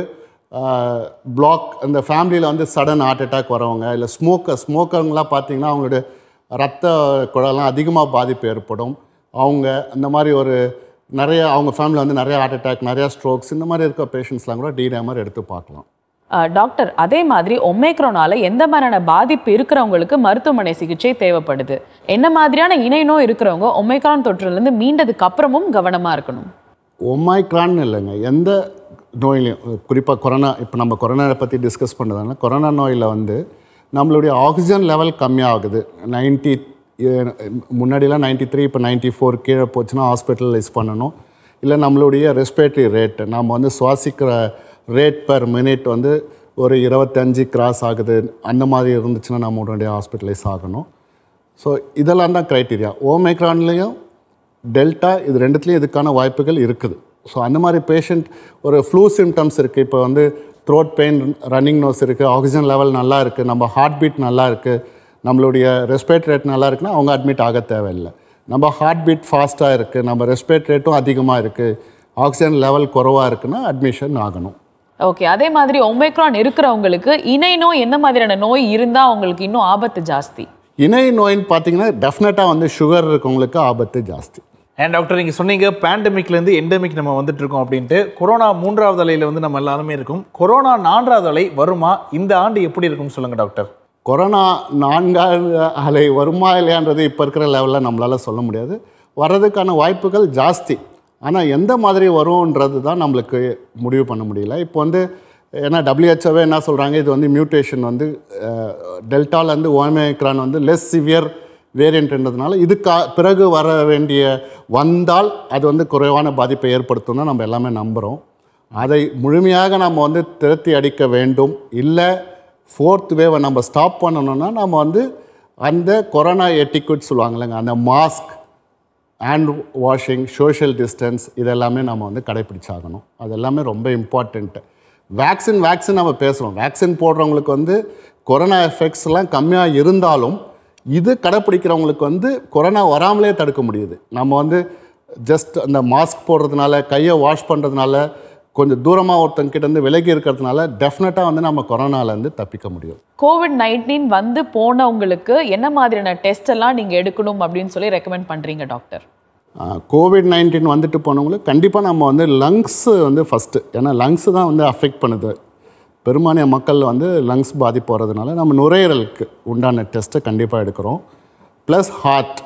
பிளாக் இந்த ஃபேமிலியில் வந்து சடன் ஹார்ட் அட்டாக் வரவங்க இல்லை ஸ்மோக்கர் ஸ்மோக்கருங்களாம் பார்த்தீங்கன்னா அவங்களுடைய ரத்த குழலாம் அதிகமாக பாதிப்பு ஏற்படும். அவங்க அந்த மாதிரி ஒரு நிறைய அவங்க ஃபேமிலியில் வந்து நிறைய ஹார்ட் அட்டாக் நிறையா ஸ்ட்ரோக்ஸ் இந்த மாதிரி இருக்க பேஷண்ட்ஸ்லாம் கூட டி டைமர் எடுத்து பார்க்கலாம். டாக்டர் அதே மாதிரி ஒமேக்ரானால எந்த மாதிரியான பாதிப்பு இருக்கிறவங்களுக்கு மருத்துவமனை சிகிச்சை தேவைப்படுது? என்ன மாதிரியான இணை நோய் இருக்கிறவங்க ஒமேக்ரான் தொற்றுலேருந்து மீண்டதுக்கு அப்புறமும் கவனமாக இருக்கணும்? ஒமைக்ரான் இல்லைங்க, எந்த நோயிலையும் குறிப்பாக கொரோனா இப்போ நம்ம கொரோனா பற்றி டிஸ்கஸ் பண்ணுறதுனால கொரோனா நோயில் வந்து நம்மளுடைய ஆக்சிஜன் லெவல் கம்மியாகுது. நைன்ட்டி முன்னாடிலாம் நைன்ட்டி த்ரீ இப்போ நைன்ட்டி ஃபோர் கீழே போச்சுன்னா ஹாஸ்பிட்டலைஸ் பண்ணணும். இல்லை நம்மளுடைய ரெஸ்பிரேட்டரி ரேட் நம்ம வந்து சுவாசிக்கிற ரேட் பர் மினிட் வந்து ஒரு இருபத்தஞ்சு கிராஸ் ஆகுது அந்த மாதிரி இருந்துச்சுன்னா நம்ம உடனடியாக ஹாஸ்பிட்டலைஸ் ஆகணும். ஸோ இதெல்லாம் தான் க்ரைட்டீரியா. ஓமைக்ரான்லேயும் டெல்டா இது ரெண்டுத்துலேயும் இதுக்கான வாய்ப்புகள் இருக்குது. ஸோ அந்த மாதிரி பேஷண்ட் ஒரு ஃப்ளூ சிம்டம்ஸ் இருக்குது, இப்போ வந்து த்ரோட் பெயின் ரன்னிங் நோஸ் இருக்குது, ஆக்சிஜன் லெவல் நல்லா இருக்குது, நம்ம ஹார்ட் பீட் நல்லா இருக்குது, நம்மளுடைய ரெஸ்பிரேட்டரி ரேட் நல்லா இருக்குன்னா அவங்க அட்மிட் ஆக தேவையில்லை. நம்ம ஹார்ட் பீட் ஃபாஸ்ட்டாக இருக்குது, நம்ம ரெஸ்பிரேட்டரி ரேட்டும் அதிகமாக இருக்குது, ஆக்சிஜன் லெவல் குறைவாக இருக்குன்னா அட்மிஷன் ஆகணும். ஓகே, அதே மாதிரி ஒமைக்ரான் இருக்கிறவங்களுக்கு இணை நோய் எந்த மாதிரியான நோய் இருந்தால் அவங்களுக்கு இன்னும் ஆபத்து ஜாஸ்தி? இணை நோயின்னு பார்த்தீங்கன்னா டெஃபினட்டாக வந்து சுகர் இருக்கவங்களுக்கு ஆபத்து ஜாஸ்தி. அண்ட் டாக்டர் நீங்கள் சொன்னீங்க பேண்டமிக்லேருந்து எண்டமிக் நம்ம வந்துட்டு இருக்கோம் அப்படின்ட்டு. கொரோனா மூன்றாவது அலையில் வந்து நம்ம எல்லாருமே இருக்கும். கொரோனா நான்காவது அலை வருமா? இந்த ஆண்டு எப்படி இருக்கும்னு சொல்லுங்கள் டாக்டர். கொரோனா நான்காவது அலை வருமா இல்லையான்றது இப்போ இருக்கிற லெவலில் நம்மளால் சொல்ல முடியாது. வர்றதுக்கான வாய்ப்புகள் ஜாஸ்தி. ஆனால் எந்த மாதிரி வரும்ன்றது தான் நம்மளுக்கு முடிவு பண்ண முடியல. இப்போ வந்து ஏன்னா டபிள்யூஹெச்ஓவே என்ன சொல்கிறாங்க, இது வந்து மியூட்டேஷன் வந்து டெல்டாலேருந்து ஒமைக்ரான் வந்து லெஸ் சிவியர் வேரியண்ட்ன்றதுனால இதுக்கு பிறகு வர வேண்டிய வந்தால் அது வந்து குறைவான பாதிப்பை ஏற்படுத்தும் தான் நம்ம எல்லாமே நம்புகிறோம். அதை முழுமையாக நம்ம வந்து திருத்தி அடிக்க வேண்டும். இல்லை ஃபோர்த் வேவை நம்ம ஸ்டாப் பண்ணணும்னா நம்ம வந்து அந்த கொரோனா எட்டிக்யூட் சொல்லுவாங்களேங்க, அந்த mask, hand washing, social distance இதெல்லாமே நம்ம வந்து கடைப்பிடிச்சாகணும். அது எல்லாமே ரொம்ப இம்பார்ட்டண்ட்டு. வேக்சின் வேக்சின் நம்ம பேசுகிறோம். வேக்சின் போடுறவங்களுக்கு வந்து கொரோனா எஃபெக்ட்ஸ்லாம் கம்மியாக இருந்தாலும் இது கடைப்பிடிக்கிறவங்களுக்கு வந்து கொரோனா வராமலே தடுக்க முடியுது. நம்ம வந்து ஜஸ்ட் அந்த மாஸ்க் போடுறதுனால, கையை வாஷ் பண்ணுறதுனால, கொஞ்சம் தூரமாக ஒருத்தங்கிட்ட இருந்து விலகி இருக்கிறதுனால டெஃபினட்டாக வந்து நம்ம கொரோனாலேருந்து தப்பிக்க முடியும். கோவிட் நைன்டீன் வந்து போனவங்களுக்கு என்ன மாதிரியான டெஸ்ட் எல்லாம் நீங்கள் எடுக்கணும் அப்படின்னு சொல்லி ரெக்கமெண்ட் பண்ணுறீங்க டாக்டர்? கோவிட் நைன்டீன் வந்துட்டு போனவங்களுக்கு கண்டிப்பாக நம்ம வந்து லங்ஸு வந்து ஃபஸ்ட்டு, ஏன்னா லங்ஸு தான் வந்து அஃபெக்ட் பண்ணுது. பெரும்பான்மைய மக்கள் வந்து லங்ஸ் பாதிப்பு போகிறதுனால நம்ம நுரையீரலுக்கு உண்டான டெஸ்ட்டை கண்டிப்பாக எடுக்கிறோம். Plus heart.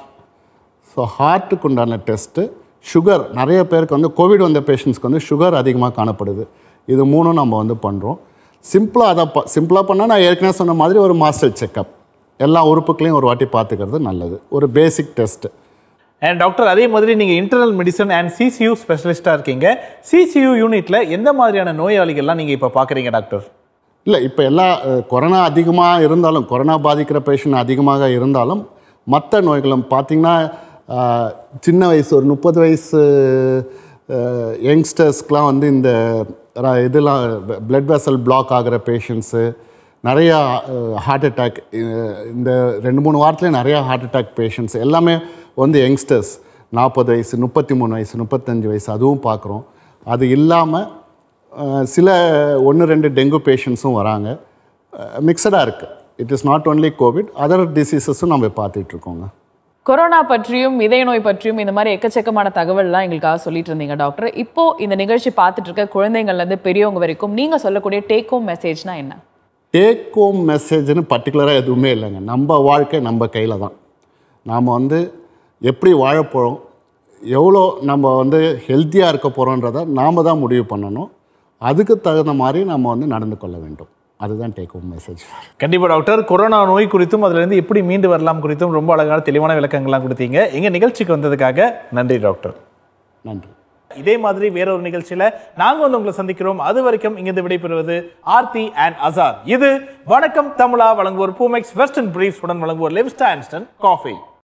ஸோ ஹார்ட்டுக்கு உண்டான டெஸ்ட்டு, சுகர் நிறைய பேருக்கு வந்து கோவிட் வந்த பேஷண்ட்ஸ்க்கு வந்து சுகர் அதிகமாக காணப்படுது. இது மூணும் நம்ம வந்து பண்ணுறோம். சிம்பிளாக அதை ப சிம்பிளாக பண்ணால் நான் ஏற்கனவே சொன்ன மாதிரி ஒரு மாஸ்டர் செக்கப் எல்லா உறுப்புகளையும் ஒரு வாட்டி பார்த்துக்கிறது நல்லது. ஒரு பேசிக் டெஸ்ட்டு. அண்ட் டாக்டர் அதே மாதிரி நீங்கள் இன்டர்னல் மெடிசன் அண்ட் சிசியூ ஸ்பெஷலிஸ்ட்டாக இருக்கீங்க. சிசியூ யூனிட்டில் எந்த மாதிரியான நோயாளிகள்லாம் நீங்கள் இப்போ பார்க்குறீங்க டாக்டர்? இல்லை, இப்போ எல்லா கொரோனா அதிகமாக இருந்தாலும், கொரோனா பாதிக்கிற பேஷண்ட் அதிகமாக இருந்தாலும் மற்ற நோய்களும் பார்த்திங்கன்னா சின்ன வயசு ஒரு முப்பது வயசு யங்ஸ்டர்ஸ்க்கெலாம் வந்து இந்த இதெல்லாம் பிளட் வெசல் பிளாக் ஆகிற பேஷண்ட்ஸு, நிறையா ஹார்ட் அட்டாக், இந்த ரெண்டு மூணு வாரத்துலேயே நிறையா ஹார்ட் அட்டாக் பேஷண்ட்ஸ் எல்லாமே வந்து யங்ஸ்டர்ஸ் நாற்பது வயசு, முப்பத்தி மூணு வயசு, முப்பத்தஞ்சு வயசு அதுவும் பார்க்குறோம். அது இல்லாமல் சில ஒன்று ரெண்டு டெங்கு பேஷண்ட்ஸும் வராங்க. மிக்சடாக இருக்குது. It is not only COVID, other டிசீசஸும் நம்ம பார்த்துட்ருக்கோங்க. கொரோனா பற்றியும் இதய நோய் பற்றியும் இந்த மாதிரி எக்கச்சக்கமான தகவல்லாம் எங்களுக்காக சொல்லிட்டு இருந்தீங்க டாக்டர். இப்போ இந்த நிகழ்ச்சி பார்த்துட்டு இருக்க குழந்தைங்கள்லேருந்து பெரியவங்க வரைக்கும் நீங்கள் சொல்லக்கூடிய டேக் ஹோம் மெசேஜ்னா என்ன? டேக் ஹோம் மெசேஜ்னு பர்டிகுலராக எதுவுமே இல்லைங்க. நம்ம வாழ்க்கை நம்ம கையில் தான். நாம் வந்து எப்படி வாழப்போகிறோம், எவ்வளோ நம்ம வந்து ஹெல்த்தியாக இருக்க போகிறோன்றதை நாம் தான் முடிவு பண்ணணும். அதுக்கு தகுந்த மாதிரி நம்ம வந்து நடந்து கொள்ள வேண்டும். அதுதான் டேக் ஹோம் மெசேஜ். கண்டிப்பாக டாக்டர், கொரோனா நோய் குறித்தும் அதுலேருந்து எப்படி மீண்டு வரலாம் குறித்தும் ரொம்ப அழகான தெளிவான விளக்கங்கள்லாம் கொடுத்தீங்க. எங்கள் நிகழ்ச்சிக்கு வந்ததுக்காக நன்றி டாக்டர். நன்றி. இதே மாதிரி வேறொரு நிகழ்ச்சியில் நாங்கள் வந்து உங்களை சந்திக்கிறோம். அது வரைக்கும் இங்கிருந்து விடைபெறுவது ஆர்த்தி அண்ட் அசார். இது வணக்கம் தமிழா வழங்குவோர் பூமெக்ஸ் வெஸ்டர்ன் பிரீஃப்ஸ் உடன் வழங்குவோர் லிவ்ஸ்டா இன்ஸ்டன்ட் காஃபி.